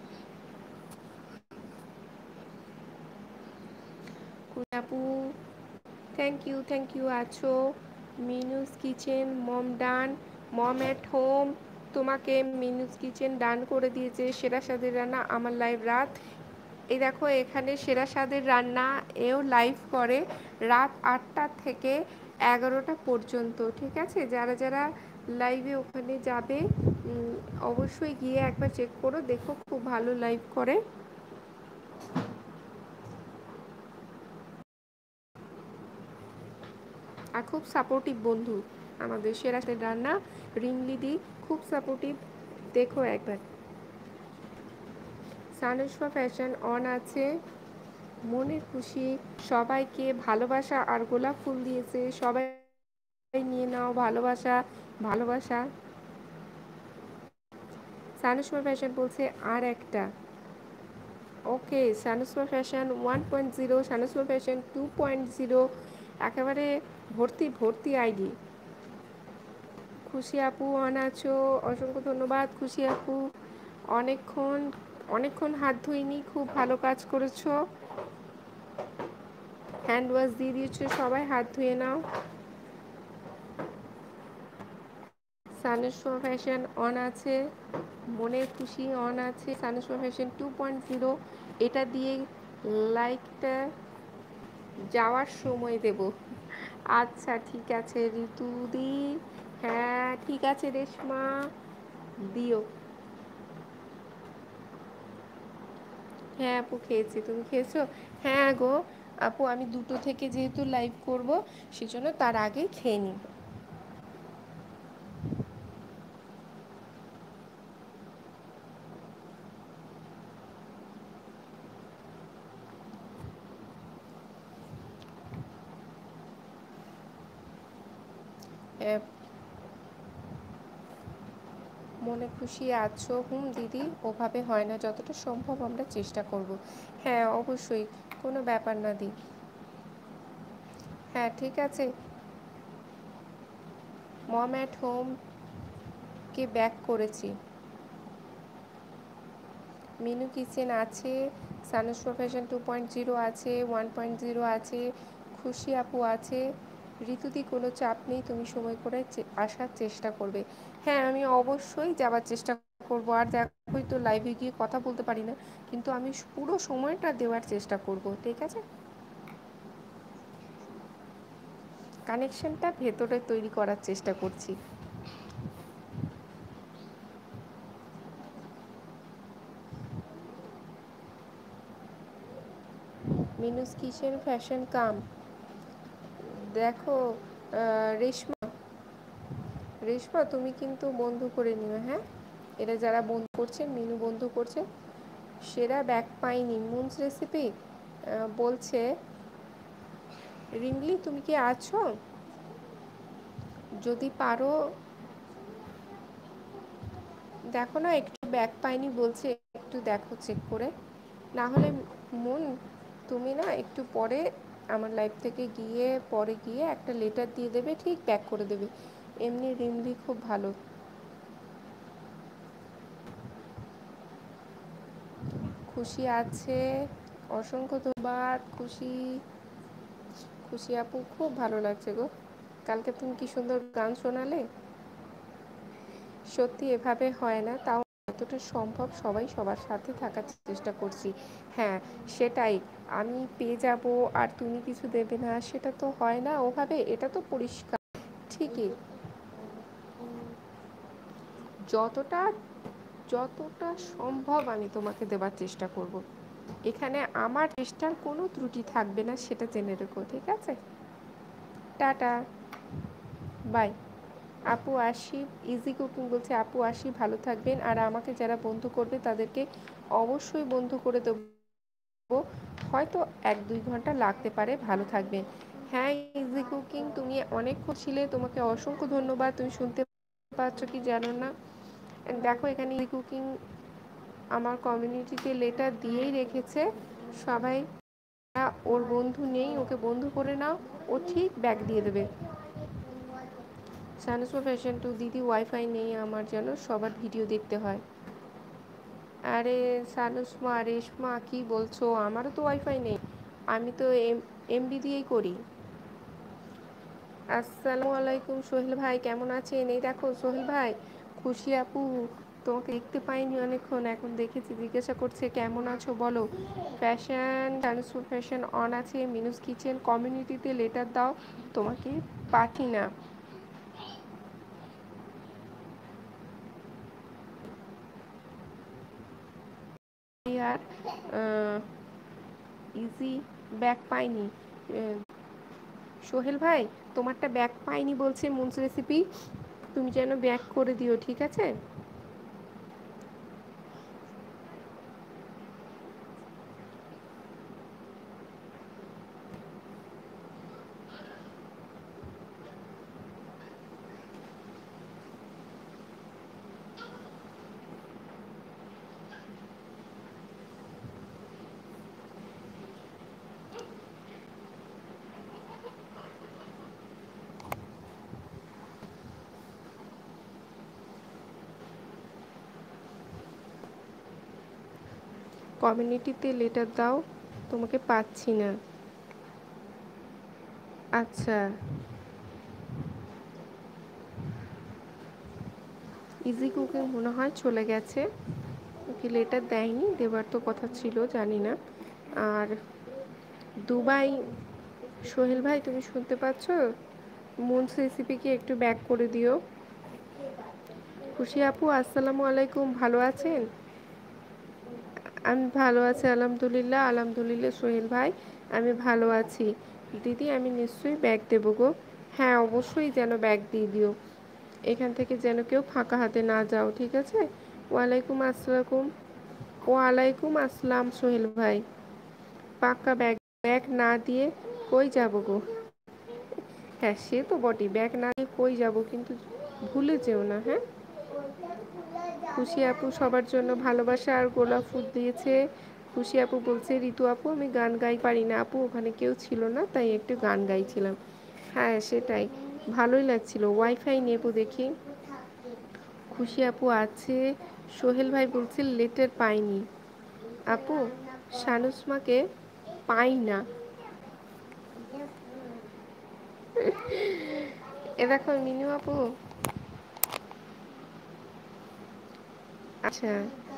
আপু থ্যাংক ইউ আছো। Minu's kitchen mom done, mom at home, তোমাকে মিনুস কিচেন ডান করে দিয়েছে। সেরা স্বাদের রান্না আমার লাইভ রাত, এই দেখো এখানে সেরা স্বাদের রান্না এও লাইভ করে রাত 8টা থেকে 11টা পর্যন্ত, ঠিক আছে। যারা যারা লাইভে ওখানে যাবে অবশ্যই গিয়ে একবার চেক করো, দেখো খুব ভালো লাইভ করে আর খুব সাপোর্টিভ বন্ধু আমাদের সেরা স্বাদের রান্না। রিমলিদি খুব সাপোর্টিভ, দেখো একবার। সানুষ্মা ফ্যাশন অন আছে, মনে খুশি, সবাইকে ভালোবাসা আর গোলাপ ফুল দিয়েছে, সবাই নিয়ে নাও ভালোবাসা, ভালোবাসা। সানুসমা ফ্যাশন বলছে আর একটা, ওকে। সানুসমা ফ্যাশন 1.0, সানুসমা ফ্যাশন 2.0, একেবারে ভর্তি ভর্তি আইডি। খুশি আপু অন আছো, অসংখ্য ধন্যবাদ খুশি আপু। অনেকক্ষণ অনেকক্ষণ হাত ধুইনি, খুব ভালো কাজ করেছো। হ্যান্ড ওয়াশ দিয়ে দিয়েছো, সবাই হাত ধুয়ে নাও। সানুসমা ফ্যাশন অন আছে, মনের খুশি অন আছে, সানুসমা ফ্যাশন 2.0, এটা দিয়ে লাইকটা যাওয়ার সময় দেব। আচ্ছা ঠিক আছে ঋতুদি, হ্যাঁ ঠিক আছে রেশমা, দিও। হ্যাঁ আপু খেয়েছি, তুমি খেয়েছো? হ্যাঁ গো আপু, আমি 2টো থেকে যেহেতু লাইভ করব সেজন্য তার আগেই খেয়ে নিই। মনে খুশি আছো? দিদি, ওভাবে হয় না, যতটা সম্ভব আমরা চেষ্টা করব। হ্যাঁ অবশ্যই, কোনো ব্যাপার না দি। হ্যাঁ ঠিক আছে, মম অ্যাট হোম কে ব্যাক করেছি। মিনু কিচেন আছে, সানুস প্রফেশন 2.0 আছে, 1.0 আছে, খুশি আপু আছে। ঋতুদি কোনো চাপ নেই, তুমি সময় করে আসার চেষ্টা করবে। হ্যাঁ আমি অবশ্যই যাওয়ার চেষ্টা করব। আর দেখোই তো লাইভে গিয়ে কথা বলতে পারি না, কিন্তু আমি পুরো সময়টা দেওয়ার চেষ্টা করব, ঠিক আছে। কানেকশনটা ভেতরে তৈরি করার চেষ্টা করছি। মিনুস কিচেন ফ্যাশন কাম, দেখো রেশমা, রেশমা তুমি কিন্তু বন্ধু করে নিও, হ্যাঁ। এরা যারা বন্ধু করছে, মিনু বন্ধু করছে, সেরা ব্যাক পাইনি মুনস রেসিপি বলছে, রিমলি তুমি কি আছো? যদি পারো দেখো না, একটু ব্যাক পাইনি বলছে, একটু দেখো চেক করে। না হলে মুন, তুমি না একটু পরে আমার লাইফ থেকে গিয়ে পরে গিয়ে একটা লেটার দিয়ে দেবে, ঠিক ব্যাক করে দেবে। এমনি রিমলি খুব ভালো। খুশি আছে, অসংখ্য ধন্যবাদ খুশি। খুশি আপু খুব ভালো লাগছে গো, কালকে তুমি কি সুন্দর গান শোনালে। সত্যি এভাবে হয় না, তাও যতটা সম্ভব সবাই সবার সাথে থাকার চেষ্টা করছি। হ্যাঁ, সেটাই। আমি পেয়ে যাব আর তুমি কিছু দেবে না, সেটা তো হয় না ওভাবে, এটা তো পরিষ্কার। ঠিকই। যতটা যতটা সম্ভব আমি তোমাকে দেবার চেষ্টা করব। এখানে আমার চেষ্টার কোনো ত্রুটি থাকবে না, সেটা জেনে রেখো, ঠিক আছে? Tata, bye. আপু আসি, ইজি কুকিং বলছে আপু আসি, ভালো থাকবেন। আর আমাকে যারা বন্ধু করবে তাদেরকে অবশ্যই বন্ধু করে দেবো, হয়তো 1-2 ঘন্টা লাগতে পারে। ভালো থাকবেন। হ্যাঁ ইজি কুকিং, তুমি অনেকক্ষণ ছিলে, তোমাকে অসংখ্য ধন্যবাদ। তুমি শুনতে পাচ্ছ কি জানো না, দেখো এখানে ইজি কুকিং আমার কমিউনিটিতে লেটার দিয়েই রেখেছে। সবাই ওর বন্ধু নেই, ওকে বন্ধু করে নাও, ও ঠিক ব্যাগ দিয়ে দেবে। সানুসমা ফ্যাশন টু দিদি, ওয়াইফাই নেই আমার, যেন সবার ভিডিও দেখতে হয়। আরে সানুসমা, রেশমা কি বলছো, আমারও তো ওয়াইফাই নেই, আমি তো এমবি দিয়েই করি। আসসালামু আলাইকুম সোহেল ভাই, কেমন আছেন? এই দেখো সোহেল ভাই, খুশি আপু তোমাকে দেখতে পাইনি অনেকক্ষণ, এখন দেখেছি, জিজ্ঞাসা করছে কেমন আছো বলো। ফ্যাশন ট্রান্সফার ফ্যাশন অন আছে, মিনুস কিচেন কমিউনিটিতে লেটার দাও, তোমাকে পাঠি না। আর ইজি ব্যাক পাইনি। সোহেল ভাই, তোমারটা ব্যাক পাইনি বলছে মুনস রেসিপি, তুমি যেন ব্যাক করে দিও, ঠিক আছে? কমিউনিটিতে লেটার দাও, তোমাকে পাচ্ছি না। আচ্ছা, ইজি কুকিং মনে হয় চলে গেছে, ওকে লেটার দেয়নি, দেবার তো কথা ছিল, জানি না। আর দুবাই, সোহেল ভাই তুমি শুনতে পাচ্ছ? মুনস রেসিপিকে একটু ব্যাক করে দিও। খুশি আপু আসসালামু আলাইকুম, ভালো আছেন? আমি ভালো আছি আলহামদুলিল্লাহ, আলহামদুলিল্লাহ সোহেল ভাই, আমি ভালো আছি। দিদি আমি নিশ্চয়ই ব্যাগ দেবো গো। হ্যাঁ অবশ্যই যেন ব্যাগ দিয়ে দিও, এখান থেকে যেন কেউ ফাঁকা হাতে না যাও, ঠিক আছে? ওয়ালাইকুম আসসালাম। ওয়ালাইকুম আসসালাম সোহেল ভাই, পাক্কা ব্যাগ, ব্যাগ না দিয়ে কই যাব গো। হ্যাঁ সে তো বটে, ব্যাগ না দিয়ে কই যাব, কিন্তু ভুলে যেও না, হ্যাঁ? খুশি আপু সবার জন্য ভালোবাসা আর গোলাপ ফুল দিয়েছে। খুশি আপু বলছে, ঋতু আপু আমি গান গাই পারি না আপু, ওখানে কেউ ছিল না তাই একটু গান গাইছিলাম। হ্যাঁ সেটাই, ভালোই লাগছিল। ওয়াইফাই নেবো দেখি। খুশি আপু আছে। সোহেল ভাই বলছে লেটার পাইনি আপু, শানুসমাকে পাই না। এ দেখো মিনু আপু। আচ্ছা,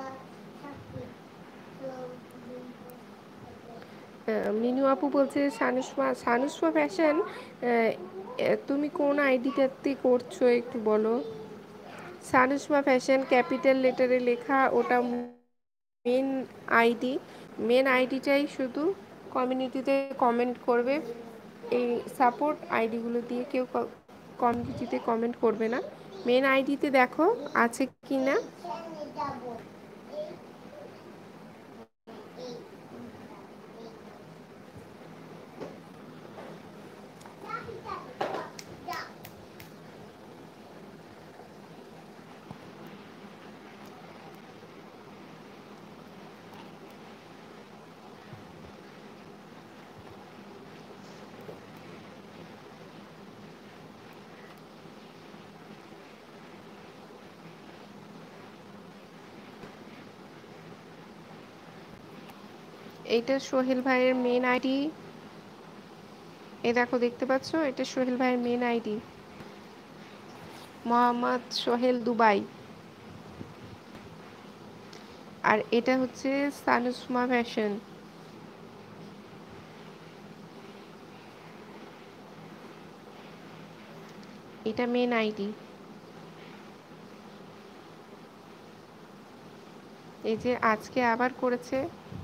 মিনু আপু বলছে সানুসমা, সানুসমা ফ্যাশন, তুমি কোন আইডিটাতে করছো একটু বলো। সানুসমা ফ্যাশন ক্যাপিটাল লেটারে লেখা, ওটা মেন আইডি। মেন আইডিটাই শুধু কমিউনিটিতে কমেন্ট করবে, এই সাপোর্ট আইডিগুলো দিয়ে কেউ কমিউনিটিতে কমেন্ট করবে না। মেন আইডিতে দেখো আছে কি না। এটা সোহেল ভাইয়ের মেন আইডি। এ দেখো, দেখতে পাচ্ছ? এটা সোহেল ভাইয়ের main ID, Mohammad Sohel Dubai. আর এটা হচ্ছে সানুসমা ফ্যাশন। এটা মেন আইডি। এই যে আজকে আবার করেছে।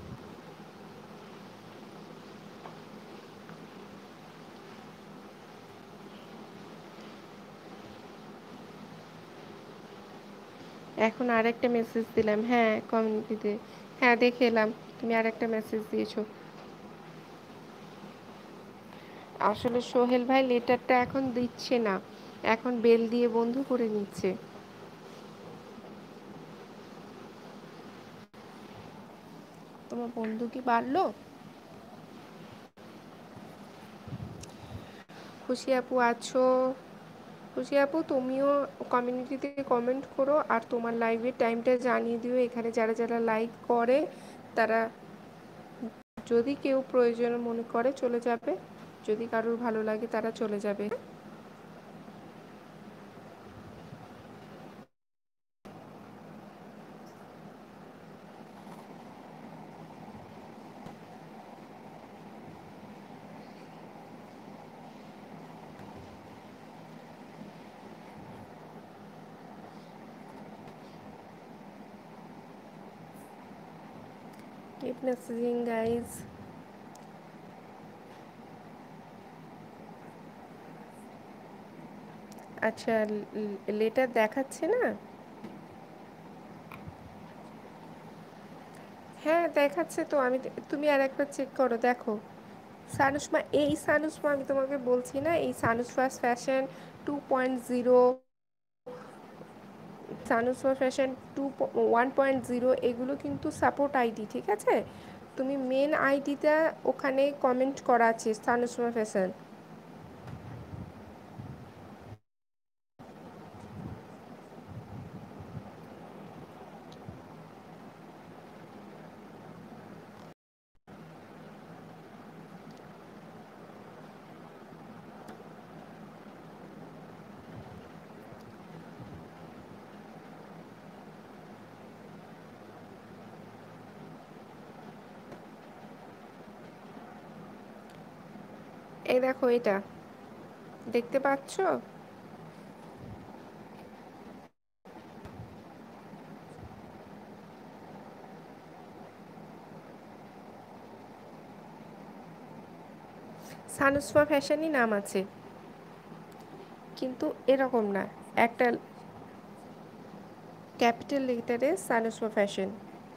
এখন আরেকটা মেসেজ দিলাম, হ্যাঁ কমিউনিটিতে। হ্যাঁ দেখে এলাম, তুমি আরেকটা মেসেজ দিয়েছো। আসলে সোহেল ভাই লেটারটা এখন দিচ্ছে না, এখন বেল দিয়ে বন্ধ করে নিচ্ছে। তোমার বন্ধু কি বাড়লো? খুশি আপু আছো? খুশি আপু, তুমিও কমিউনিটিতে কমেন্ট করো আর তোমার লাইভের টাইমটা জানিয়ে দিও। এখানে যারা যারা লাইক করে তারা, যদি কেউ প্রয়োজন মনে করে চলে যাবে, যদি কারোর ভালো লাগে তারা চলে যাবে। Keep messaging guys. আচ্ছা, লেটার দেখাচ্ছে না? হ্যাঁ দেখাচ্ছে তো, তুমি আর একবার চেক করো, দেখো। সানুসমা, এই সানুসমা আমি তোমাকে বলছি না, এই সানুসফাস ফ্যাশন 2.0, সানুসমা ফ্যাশন 1.0, এগুলো কিন্তু সাপোর্ট আইডি, ঠিক আছে? তুমি মেন আইডিটা, ওখানে কমেন্ট করা আছে সানুসমা ফ্যাশন। এই দেখো, এটা দেখতে পাচ্ছ? সানুসমা ফ্যাশনই নাম আছে, কিন্তু এরকম না। একটা ক্যাপিটাল লেটারে সানুসমা ফ্যাশন।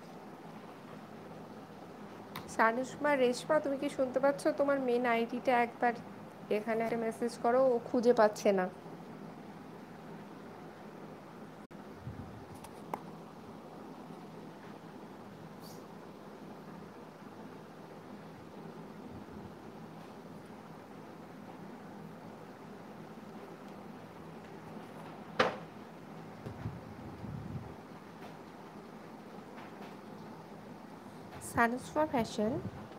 সানুসমা রেশমা, তুমি কি শুনতে পাচ্ছ? তোমার মেন আইডিটা একবার এখানে একটা মেসেজ করো, ও খুঁজে পাচ্ছে না। সানুসমা ফ্যাশন।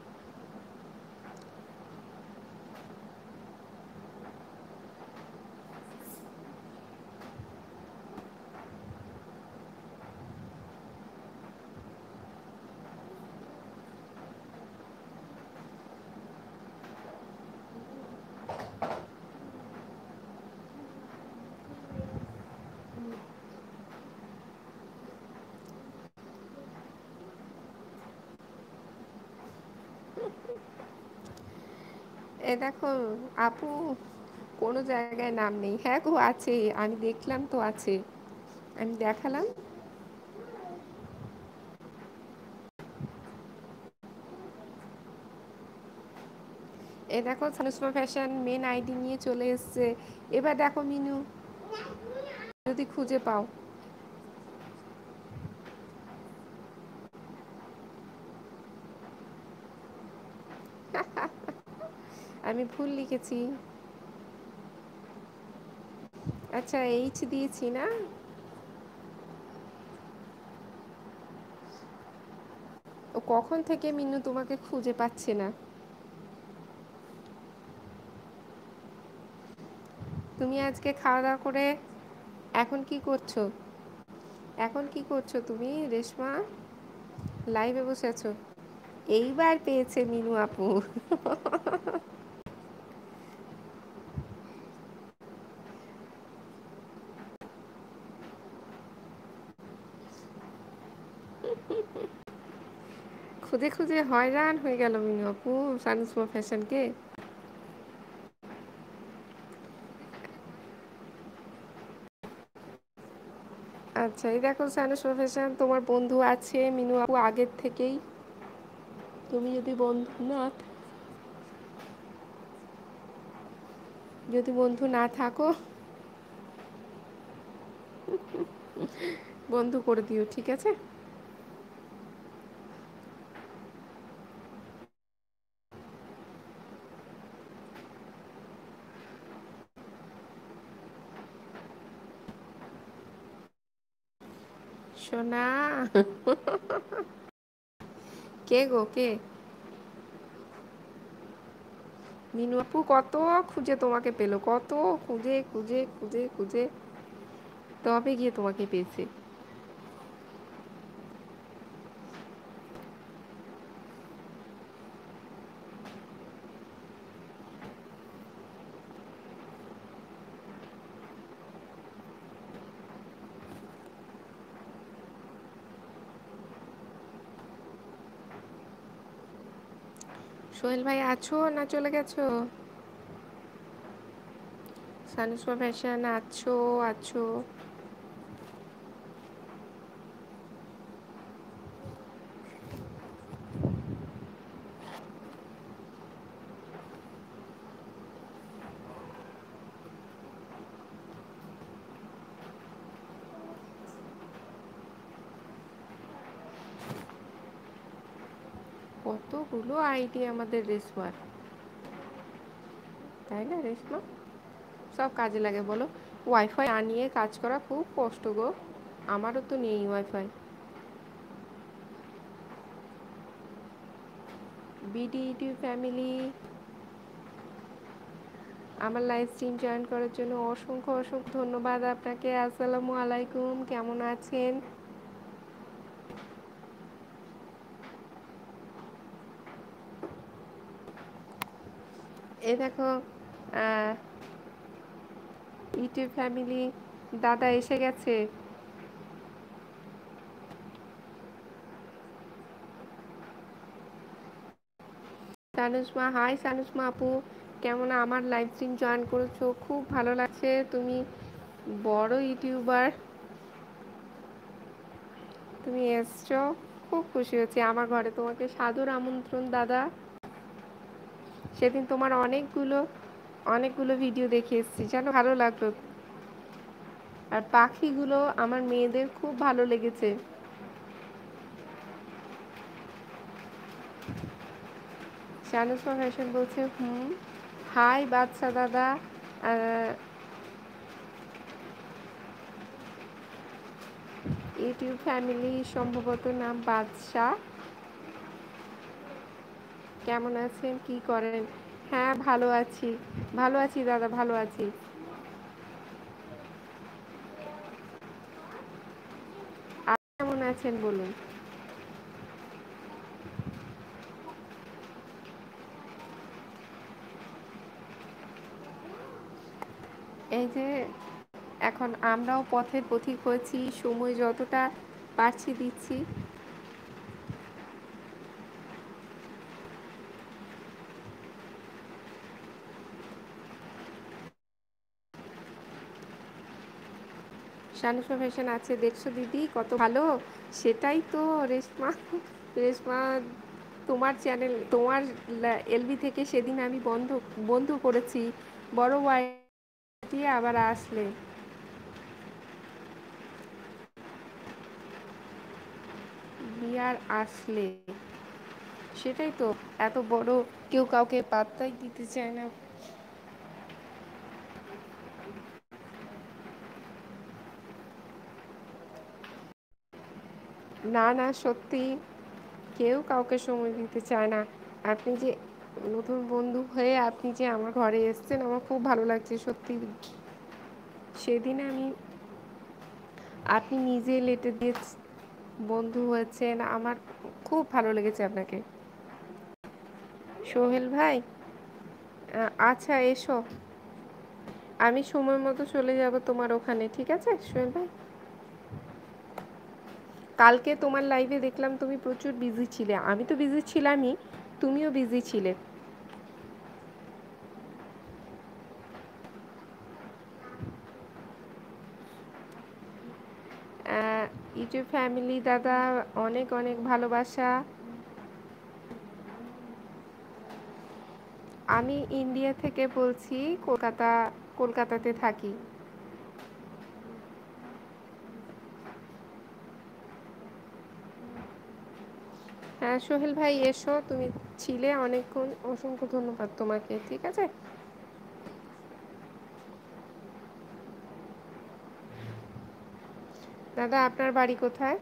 এ দেখো আপু, কোনো জায়গায় নাম নেই। হ্যাঁ গো আছে, আমি দেখলাম তো আছে, আমি দেখালাম। এ দেখো, সানুসমা ফ্যাশন মেন আইডি নিয়ে চলে এসছে। এবার দেখো মিনু, যদি খুঁজে পাও। আমি ভুল লিখেছি। আচ্ছা, এইচ দিয়েছি না? ও, কখন থেকে মিনু তোমাকে খুঁজে পাচ্ছে না। তুমি আজকে খাওয়া দাওয়া করে এখন কি করছো? এখন কি করছো তুমি রেশমা? লাইভে বসে আছো? এইবার পেয়েছে মিনু আপু। খুঁজে খুঁজে হয়রান হয়ে গেল মিনু আপু সানসমা ফ্যাশনকে। আচ্ছা, এই দেখো সানসমা ফ্যাশন তোমার বন্ধু আছে মিনু আপু আগের থেকেই। তুমি যদি বন্ধু না থাকো বন্ধু করে দিও, ঠিক আছে? সোনা। কে গো কে? মিনু আপু কত খুঁজে তোমাকে পেলো, কত খুঁজে খুঁজে খুঁজে খুঁজে তবে গিয়ে তোমাকে পেয়েছে। সোহেল ভাই আছো না চলে গেছো? সানুসমা ফ্যাশন আছো? আছো? কতগুলো আইডি আমাদের রেশমার, তাই না রেশমা? সব কাজে লাগে বলো। ওয়াইফাই আনিয়ে কাজ করা খুব কষ্ট গো। আমারও তো নেই ওয়াইফাই। বিডি ইউটিউব ফ্যামিলি, আমার লাইভ স্ট্রিম জয়েন করার জন্য অসংখ্য অসংখ্য ধন্যবাদ আপনাকে। আসসালামু আলাইকুম, কেমন আছেন? এই দেখো ইউটিউব ফ্যামিলি দাদা এসে গেছে। সানুসমা, হাই সানুসমা আপু, কেমন? আমার লাইভ স্ট্রিম জয়েন করেছো, খুব ভালো লাগছে। তুমি বড় ইউটিউবার, তুমি এসছো, খুব খুশি হয়েছি। আমার ঘরে তোমাকে সাদর আমন্ত্রণ দাদা। সেদিন তোমার অনেকগুলো অনেকগুলো ভিডিও দেখে এসেছি, জানো, ভালো লাগলো। আর পাখিগুলো আমার মেয়েদের খুব ভালো লেগেছে। শানুসমা ফ্যাশন বলছে হুম। হাই বাদশা দাদা। ইউটিউব ফ্যামিলি সম্ভবত নাম বাদশা। কেমন আছেন, কি করেন? হ্যাঁ ভালো আছি, ভালো আছি দাদা, ভালো আছি। আপনি কেমন আছেন বলুন? এই যে এখন আমরাও পথের পথিক হয়েছি, সময় যতটা পারছি দিচ্ছি। শানুফা ফ্যাশন আছে দেখছো দিদি, কত ভালো। সেটাই তো রেশমা, রেশমা তোমার চ্যানেল, তোমার এলবি থেকে সেদিন আমি বন্ধ বন্ধ করেছি। বড় ওয়াই দিয়ে আবার আসলে বিয়ার আসলে, সেটাই তো, এত বড় কেউ কাউকে পাত্তাই দিতে চায় না। না না সত্যি, কেউ কাউকে সময় দিতে চায় না। আপনি যে নতুন বন্ধু হয়ে আপনি যে আমার ঘরে এসেছেন আমার খুব ভালো লাগছে সত্যি। সেদিন আপনি নিজে লেটে দিয়ে বন্ধু হয়েছেন, আমার খুব ভালো লেগেছে আপনাকে। সোহেল ভাই, আচ্ছা এসো, আমি সময় মতো চলে যাব তোমার ওখানে, ঠিক আছে সোহেল ভাই? কালকে তোমার লাইভে দেখলাম তুমি প্রচুর বিজি ছিলে, আমি তো বিজি ছিলামই, তুমিও বিজি ছিলে। ইউটিউব ফ্যামিলি দাদা, অনেক অনেক ভালোবাসা। আমি ইন্ডিয়া থেকে বলছি, কলকাতাতে থাকি। হ্যাঁ সোহেল ভাই এসো, তুমি ছিলে অনেকক্ষণ, অসংখ্য ধন্যবাদ তোমাকে, ঠিক আছে? দাদা আপনার বাড়ি কোথায়?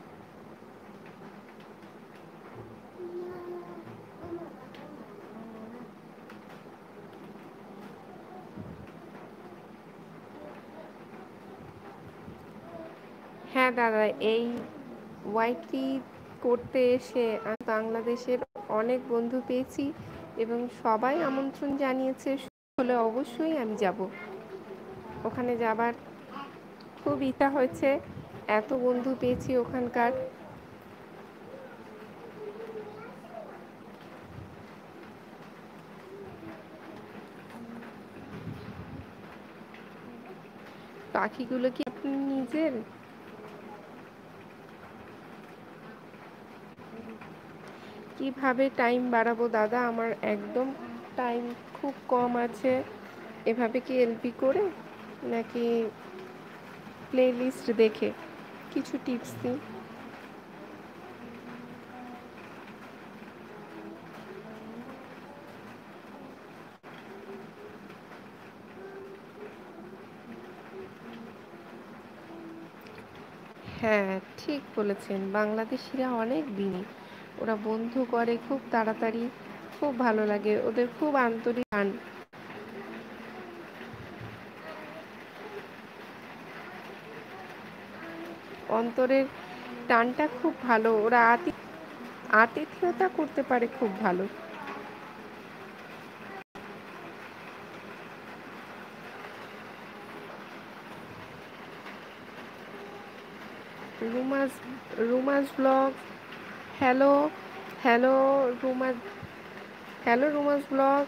হ্যাঁ দাদা, এই ওয়াইটি করতে এসে আমি বাংলাদেশের অনেক বন্ধু পেয়েছি এবং সবাই আমন্ত্রণ জানিয়েছে, হলে অবশ্যই আমি যাব। ওখানে যাবার খুব ইচ্ছা হয়েছে, এত বন্ধু পেয়েছি ওখানকার। পাখিগুলো কি আপনি নিজের? কিভাবে টাইম বাড়াবো দাদা, আমার একদম টাইম খুব কম আছে। এভাবে কি এলপি করে, নাকি প্লে লিস্ট দেখে? কিছু টিপস দিন। হ্যাঁ ঠিক বলেছেন, বাংলাদেশিরা অনেক দিনই, ওরা বন্ধু করে খুব তাড়াতাড়ি, খুব ভালো লাগে ওদের, খুব আন্তরিক গান। অন্তরের টানটা খুব ভালো, ওরা আতিথেয়তা করতে পারে খুব ভালো। Ruma's Ruma's blog. Hello, hello Ruma's, hello Ruma's blog.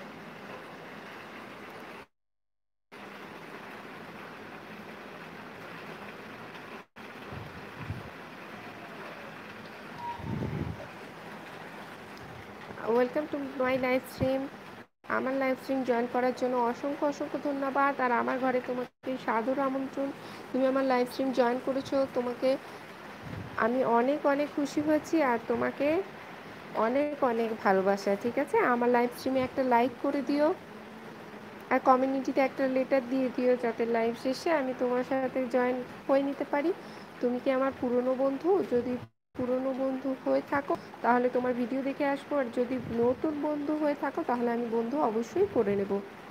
Welcome to my live stream. আমার লাইভ স্ট্রিম জয়েন করার জন্য অসংখ্য অসংখ্য ধন্যবাদ, আর আমার ঘরে তোমাকে সাদর আমন্ত্রণ। তুমি আমার লাইভ স্ট্রিম জয়েন করেছো, তোমাকে আমি অনেক অনেক খুশি হয়েছি, আর তোমাকে অনেক অনেক ভালোবাসা, ঠিক আছে? আমার লাইভ স্ট্রিমে একটা লাইক করে দিও, আর কমিউনিটিতে একটা লেটার দিয়ে দিও, যাতে লাইভ শেষে আমি তোমার সাথে জয়েন হয়ে নিতে পারি। তুমি কি আমার পুরনো বন্ধু? যদি পুরনো বন্ধু হয়ে থাকো তাহলে তোমার ভিডিও দেখে আসবো, আর যদি নতুন বন্ধু হয়ে থাকো তাহলে আমি বন্ধু অবশ্যই করে নেব।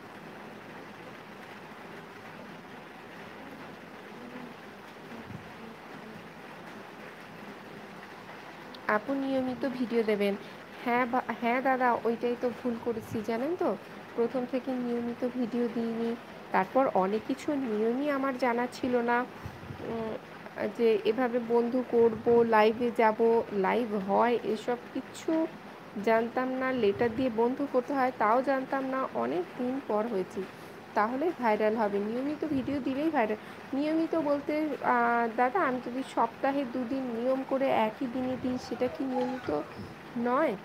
আপু নিয়মিত ভিডিও দেবেন। হ্যাঁ হ্যাঁ দাদা, ওইটাই তো ভুল করেছি জানেন তো, প্রথম থেকে নিয়মিত ভিডিও দিইনি। তারপর অনেক কিছু নিয়মই আমার জানা ছিল না, যে এভাবে বন্ধু করব, লাইভে যাব, লাইভ হয় এসব কিছু জানতাম না। লেটার দিয়ে বন্ধু করতে হয় তাও জানতাম না, অনেক দিন পর হয়েছি। তাহলে ভাইরাল হবে, নিয়মিত ভিডিও দিলেই ভাইরাল। নিয়মিত বলতে দাদা, আমি যদি সপ্তাহে 2 দিন নিয়ম করে একই দিনে দিই সেটা কি নিয়মিত নয়?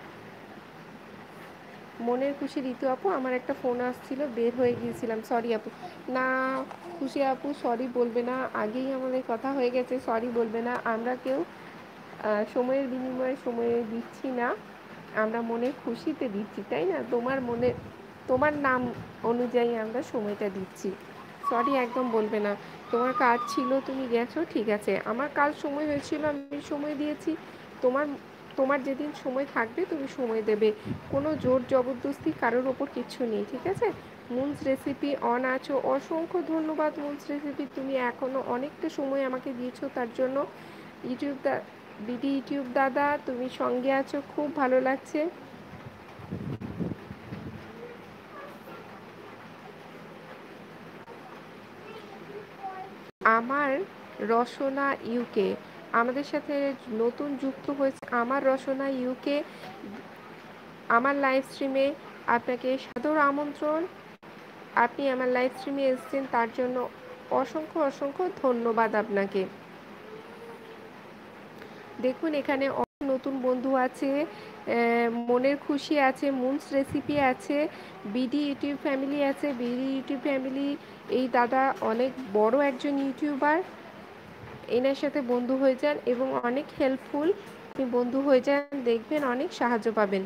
মনের খুশি ঋতু আপু, আমার একটা ফোন আসছিল, বের হয়ে গিয়েছিলাম, সরি আপু। না খুশি আপু, সরি বলবে না, আগেই আমাদের কথা হয়ে গেছে, সরি বলবে না। আমরা কেউ সময়ের বিনিময়ে সময় দিচ্ছি না, আমরা মনের খুশিতে দিচ্ছি, তাই না? তোমার মনে, তোমার নাম অনুযায়ী আমরা সময়টা দিচ্ছি। সরি একদম বলবে না। তোমার কাজ ছিল, তুমি গেছো, ঠিক আছে, আমার কাজ সময় হয়েছিল, আমি সময় দিয়েছি। তোমার তোমার যেদিন সময় থাকবে তুমি সময় দেবে, কোনো জোর জবরদস্তি কারোর ওপর কিচ্ছু নেই, ঠিক আছে? মুনস রেসিপি অন আছো, অসংখ্য ধন্যবাদ মুনস রেসিপি, তুমি এখনও অনেকটা সময় আমাকে দিয়েছো, তার জন্য। ইউটিউব বিডি ইউটিউব দাদা তুমি সঙ্গে আছো, খুব ভালো লাগছে। আমার রসনা ইউকে আমাদের সাথে নতুন যুক্ত হয়েছে, আমার রসনা ইউকে, আমার লাইভ স্ট্রিমে আপনাকে সাদর আমন্ত্রণ। আপনি আমার লাইভ স্ট্রিমে এসেছেন, তার জন্য অসংখ্য অসংখ্য ধন্যবাদ আপনাকে। দেখুন এখানে অনেক নতুন বন্ধু আছে, মনের খুশি আছে, মুনস রেসিপি আছে, বিডি ইউটিউব ফ্যামিলি আছে। বিডি ইউটিউব ফ্যামিলি, এই দাদা অনেক বড় একজন ইউটিউবার, এনার সাথে বন্ধু হয়ে যান এবং অনেক হেল্পফুল। আপনি বন্ধু হয়ে যান, দেখবেন অনেক সাহায্য পাবেন।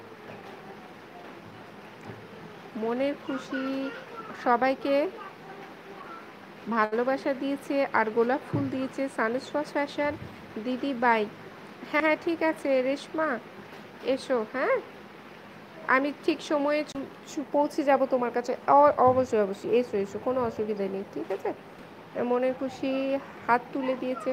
মনের খুশি সবাইকে ভালোবাসা দিয়েছে আর গোলাপ ফুল দিয়েছে। সানুসফাস ফ্যাশন দিদি বাই। হ্যাঁ হ্যাঁ ঠিক আছে রেশমা, এসো। হ্যাঁ, আমি ঠিক সময়ে পৌঁছে যাব তোমার কাছে। অবশ্যই অবশ্যই, এসো এসো, কোনো অসুবিধা নেই, ঠিক আছে? মনের খুশি হাত তুলে দিয়েছে।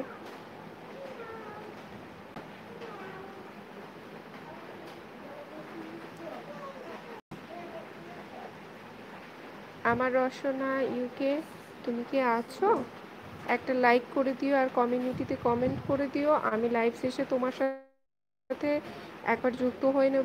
আমার রসনা ইউকে, তুমি কি আছো? একটা লাইক করে দিও আর কমিউনিটিতে কমেন্ট করে দিও, আমি লাইভ শেষে তোমার সাথে একবার যুক্ত হয়ে নেব।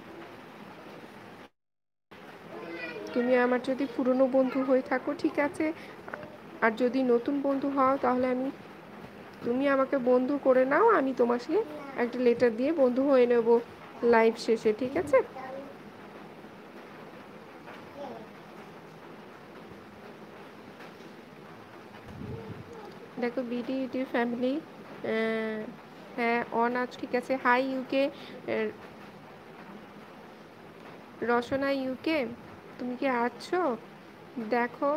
তুমি আমার যদি পুরনো বন্ধু হয়ে থাকো ঠিক আছে, আর যদি নতুন বন্ধু হও তাহলে তুমি আমাকে বন্ধু করে নাও, আমি তোমার সাথে একটা লেটার দিয়ে বন্ধু হয়ে নেব লাইভ শেষে, ঠিক আছে? দেখো বিডি ইউটিউব ফ্যামিলি, হ্যাঁ অন আছো, ঠিক আছে। হাই ইউকে, রসনা ইউকে, তুমি কি আছো? দেখো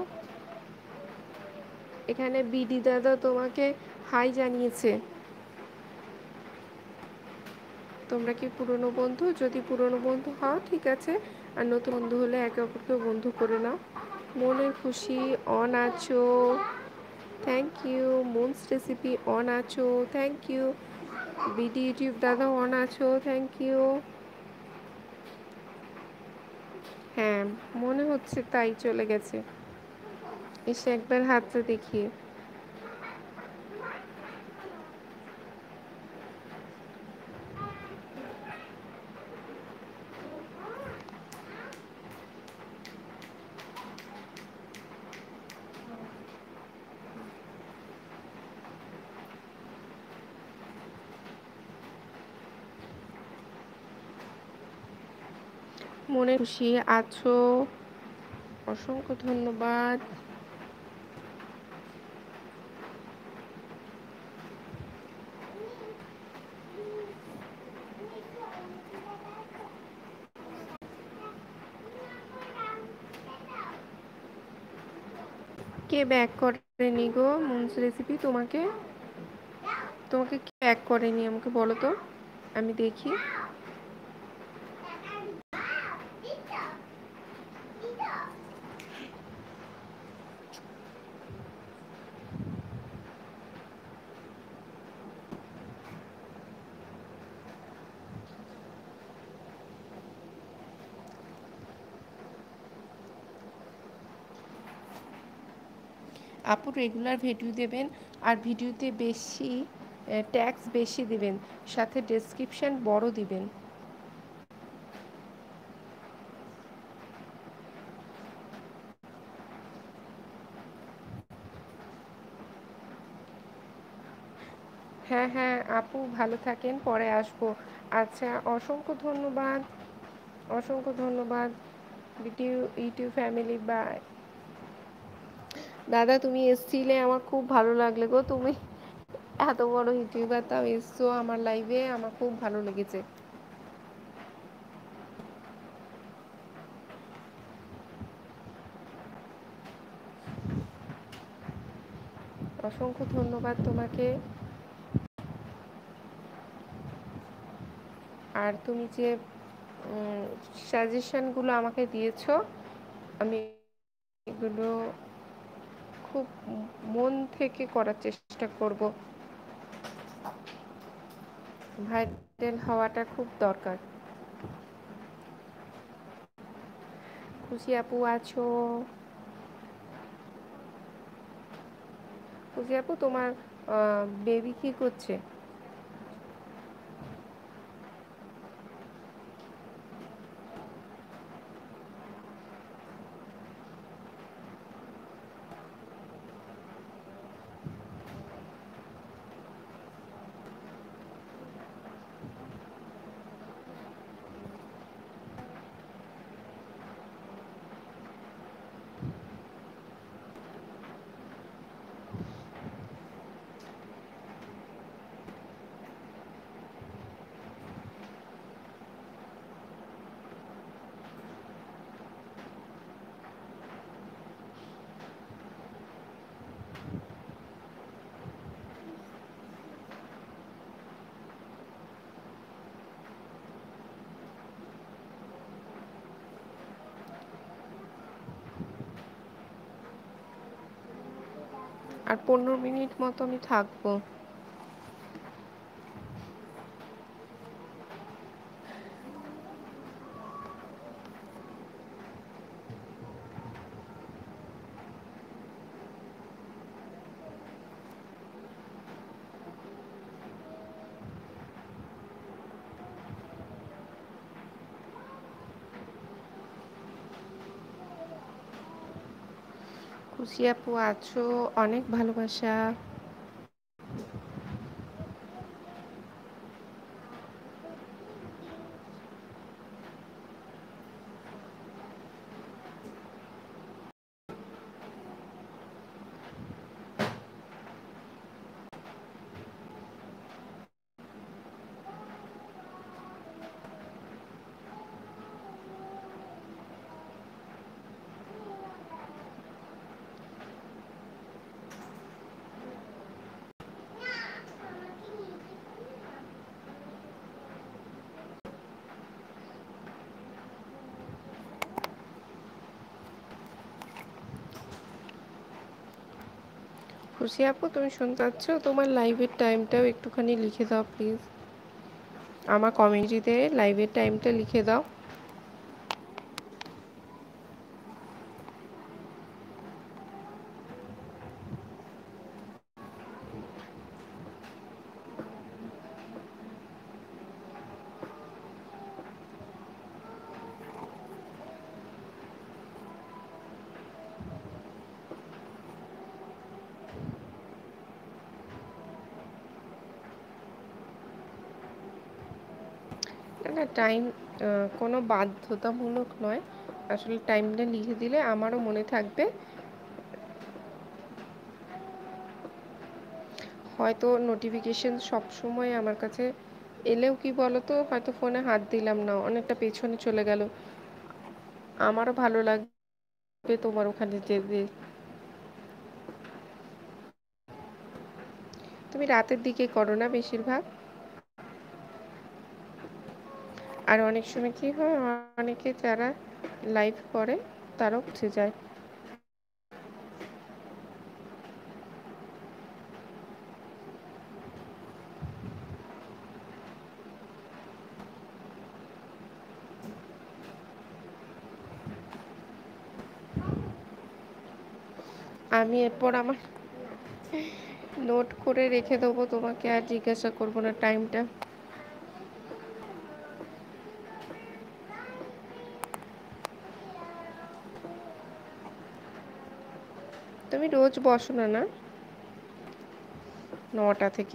এখানে বিডি দাদা তোমাকে হাই জানিয়েছে। তোমরা কি পুরনো বন্ধু? যদি পুরনো বন্ধু হও ঠিক আছে, আর নতুন বন্ধু হলে একে অপরকে বন্ধু করে নাও। মনের খুশি অন আছো, thank you. Moon's recipe on আছো, থ্যাংক ইউ। বিডি ইউটিউব দাদা অন আছো, থ্যাংক ইউ। হ্যাঁ, মনে হচ্ছে তাই চলে গেছে। এসে একবার হাতটা দেখিয়ে। মনে খুশি আছো, অসংখ্য ধন্যবাদ। কে ব্যাক করেনি গো মুনস রেসিপি? তোমাকে তোমাকে কে ব্যাক করেনি আমাকে বলো তো, আমি দেখি। আপু রেগুলার ভিডিও দেবেন, আর ভিডিওতে বেশি ট্যাক্স বেশি দিবেন, সাথে ডেসক্রিপশন বড় দিবেন। হ্যাঁ হ্যাঁ আপু, ভালো থাকেন, পরে আসবো। আচ্ছা, অসংখ্য ধন্যবাদ, অসংখ্য ধন্যবাদ। YouTube family bye. দাদা তুমি এসছিলে, আমার খুব ভালো লাগলো গো, তুমি এত বড় ইউটিউবার তাও এসছো আমার লাইভে, আমার খুব ভালো লেগেছে। অসংখ্য ধন্যবাদ তোমাকে। আর তুমি যে সাজেশনগুলো আমাকে দিয়েছো, আমি এগুলো খুব মন থেকে করার চেষ্টা করব। ভাইরাল হওয়াটা খুব দরকার। খুশি আপু আছো? খুশি আপু, তোমার বেবি কি করছে? আর 15 মিনিট মতো আমি থাকবো। খুশি আপু আছো? অনেক ভালোবাসা। খুশি আপু, তুমি শুনতে পাচ্ছ? তোমার লাইভের টাইমটাও একটুখানি লিখে দাও প্লিজ। আমার কমিউনিটিতে লাইভের টাইমটা লিখে দাও। না না, টাইম কোনো বাধ্যতামূলক নয়। আসলে টাইমটা লিখে দিলে আমারও মনে থাকবে। হয়তো নোটিফিকেশন সব সময় আমার কাছে এলেও কি বলতো, হয়তো ফোনে হাত দিলাম না, অনেকটা পেছনে চলে গেল। আমারও ভালো লাগবে তোমার ওখানে যেতে। তুমি রাতের দিকে করো না বেশিরভাগ? আর অনেক সময় কি হয়, অনেকে যারা লাইভ করে তারাও উঠে যায়। আমি এরপর আমার নোট করে রেখে দেবো, তোমাকে আর জিজ্ঞাসা করবো না টাইমটা। তুমি রোজ বসো না না? 9টা থেকে?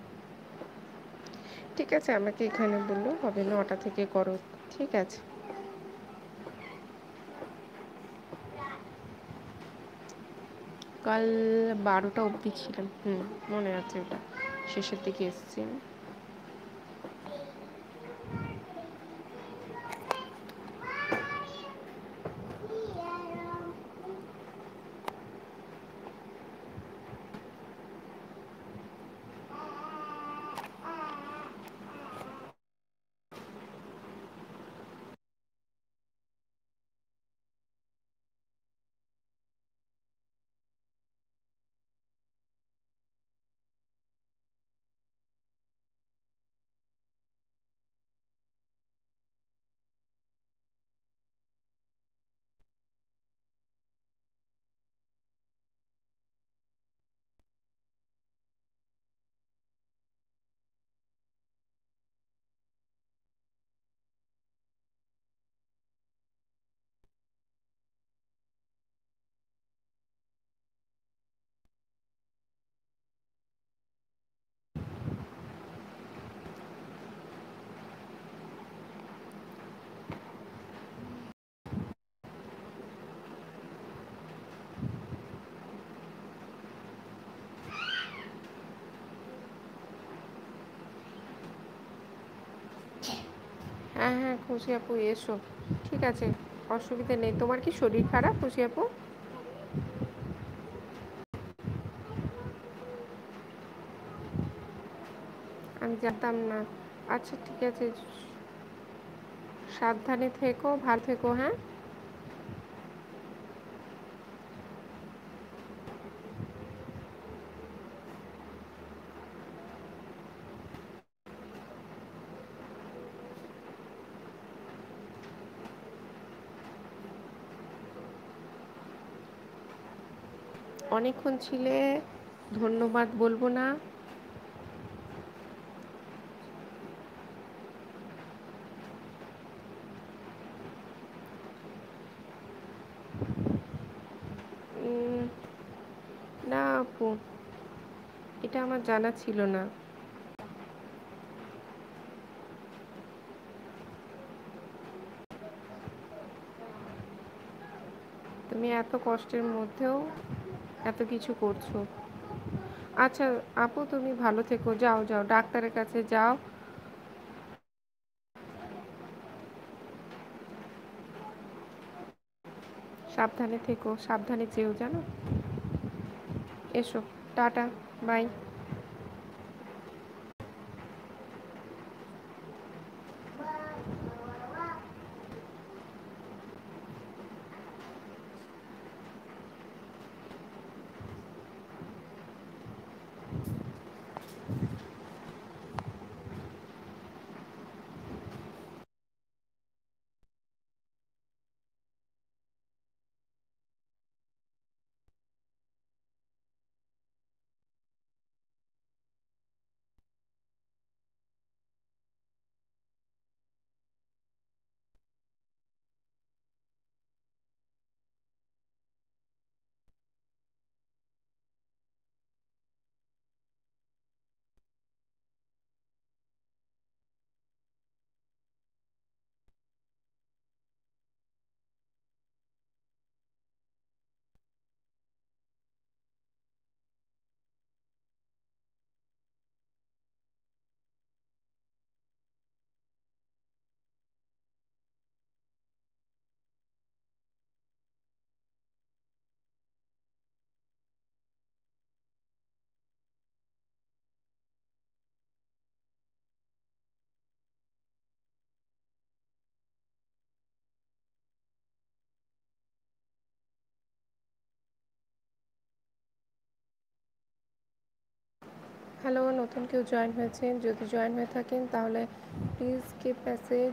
ঠিক আছে, আমাকে এখানে বললেও হবে, 9টা থেকে করো। ঠিক আছে। কাল 12টা অবধি ছিলাম, মনে আছে ওটা, শেষের দিকে এসেছি। হ্যাঁ, হ্যাঁ, খুশি আপু এসো। ঠিক আছে, অসুবিধা নেই। তোমার কি শরীর খারাপ খুশি আপু? আমি জানতাম না। আচ্ছা ঠিক আছে, সাবধানে থেকো, ভালো থেকো, হ্যাঁ? অনেকক্ষণ ছিলে, ধন্যবাদ বলবো না। উম, না আপু, এটা আমার জানা ছিল না। তুমি এত কষ্টের মধ্যেও এত কিছু করছো। আচ্ছা আপু, তুমি ভালো থেকো, যাও যাও ডাক্তারের কাছে যাও। সাবধানে থেকো, সাবধানে যেও, জানো। এসো, টাটা, বাই। হ্যালো, নতুন কেউ জয়েন হয়েছেন? যদি জয়েন হয়ে থাকেন তাহলে প্লিজ কিপ মেসেজ।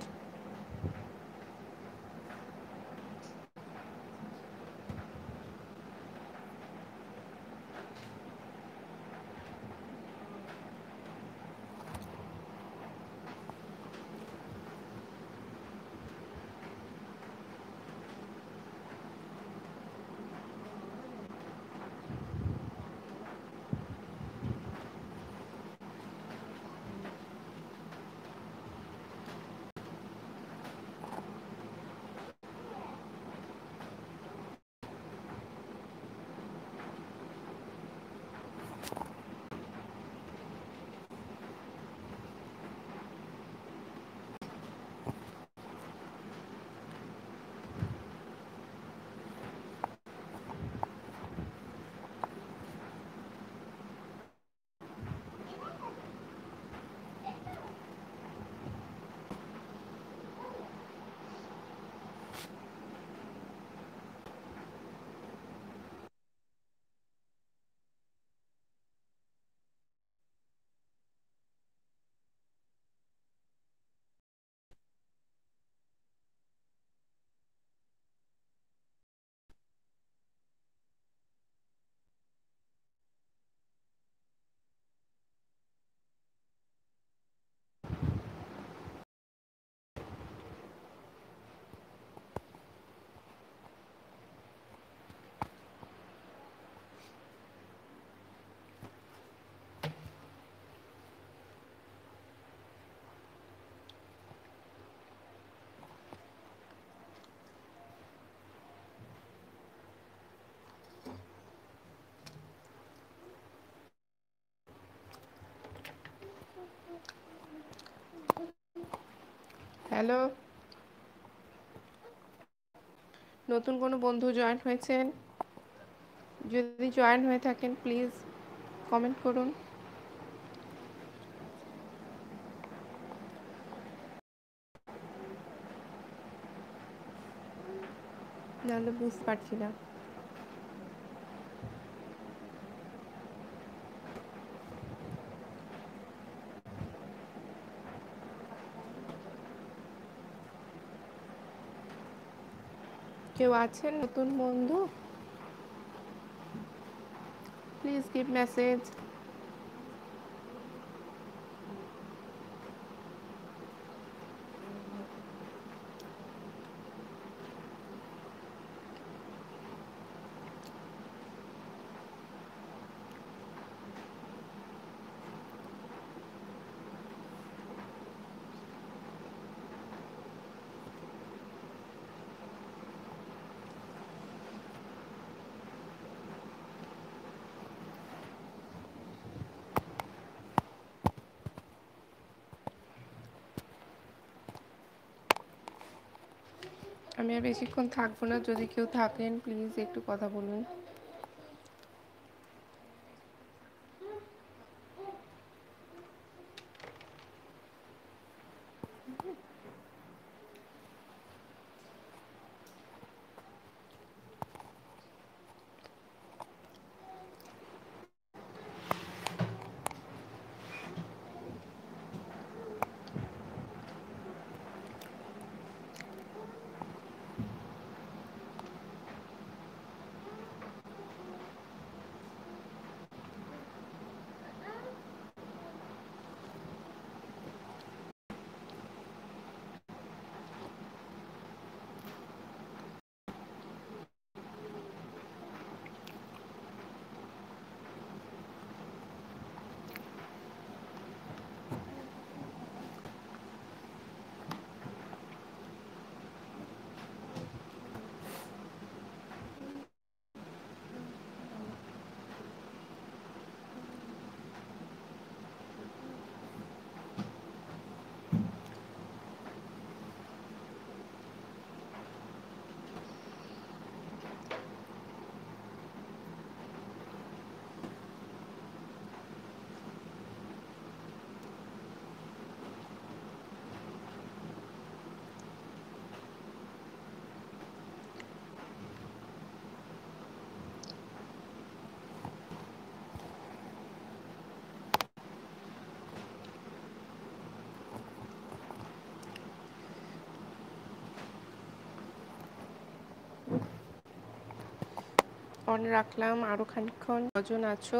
হ্যালো, নতুন কোনো বন্ধু জয়েন হয়েছেন? যদি জয়েন হয়ে থাকেন প্লিজ কমেন্ট করুন, নাহলে বুঝতে পারছি না। কেউ আছেন নতুন বন্ধু? Please give message. আমি আর বেশিক্ষণ থাকবো না, যদি কেউ থাকেন প্লিজ একটু কথা বলুন। অন রাখলাম, আরো খানিকক্ষণ। কজন আছো?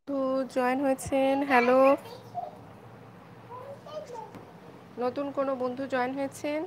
তো জয়েন হয়েছেন, হ্যালো। নতুন কোনো বন্ধু জয়েন হয়েছেন?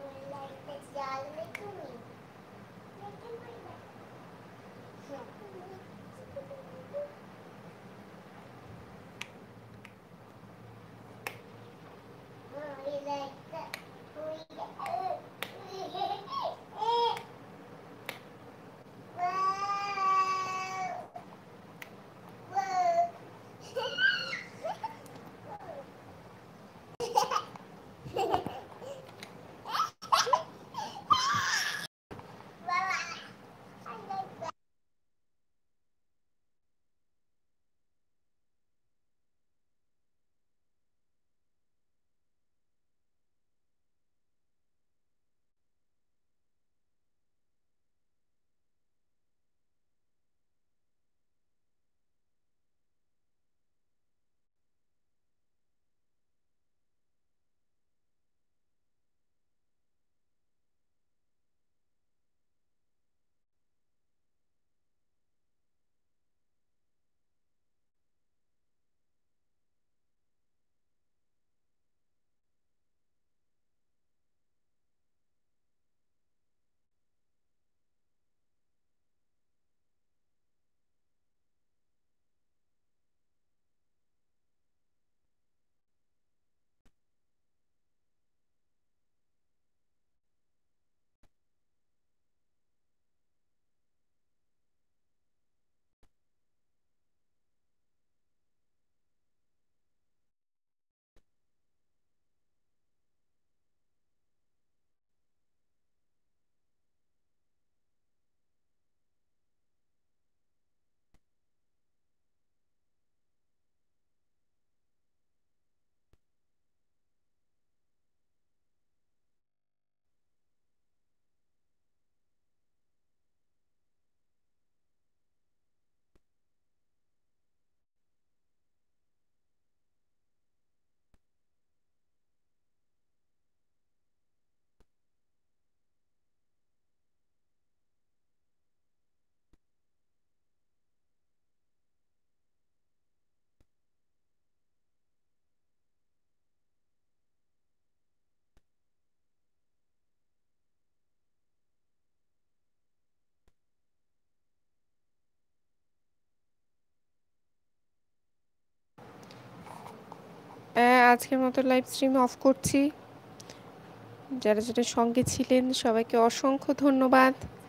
আজকের মতো লাইভ স্ট্রিম অফ করছি। যারা সঙ্গে ছিলেন সবাইকে অসংখ্য ধন্যবাদ।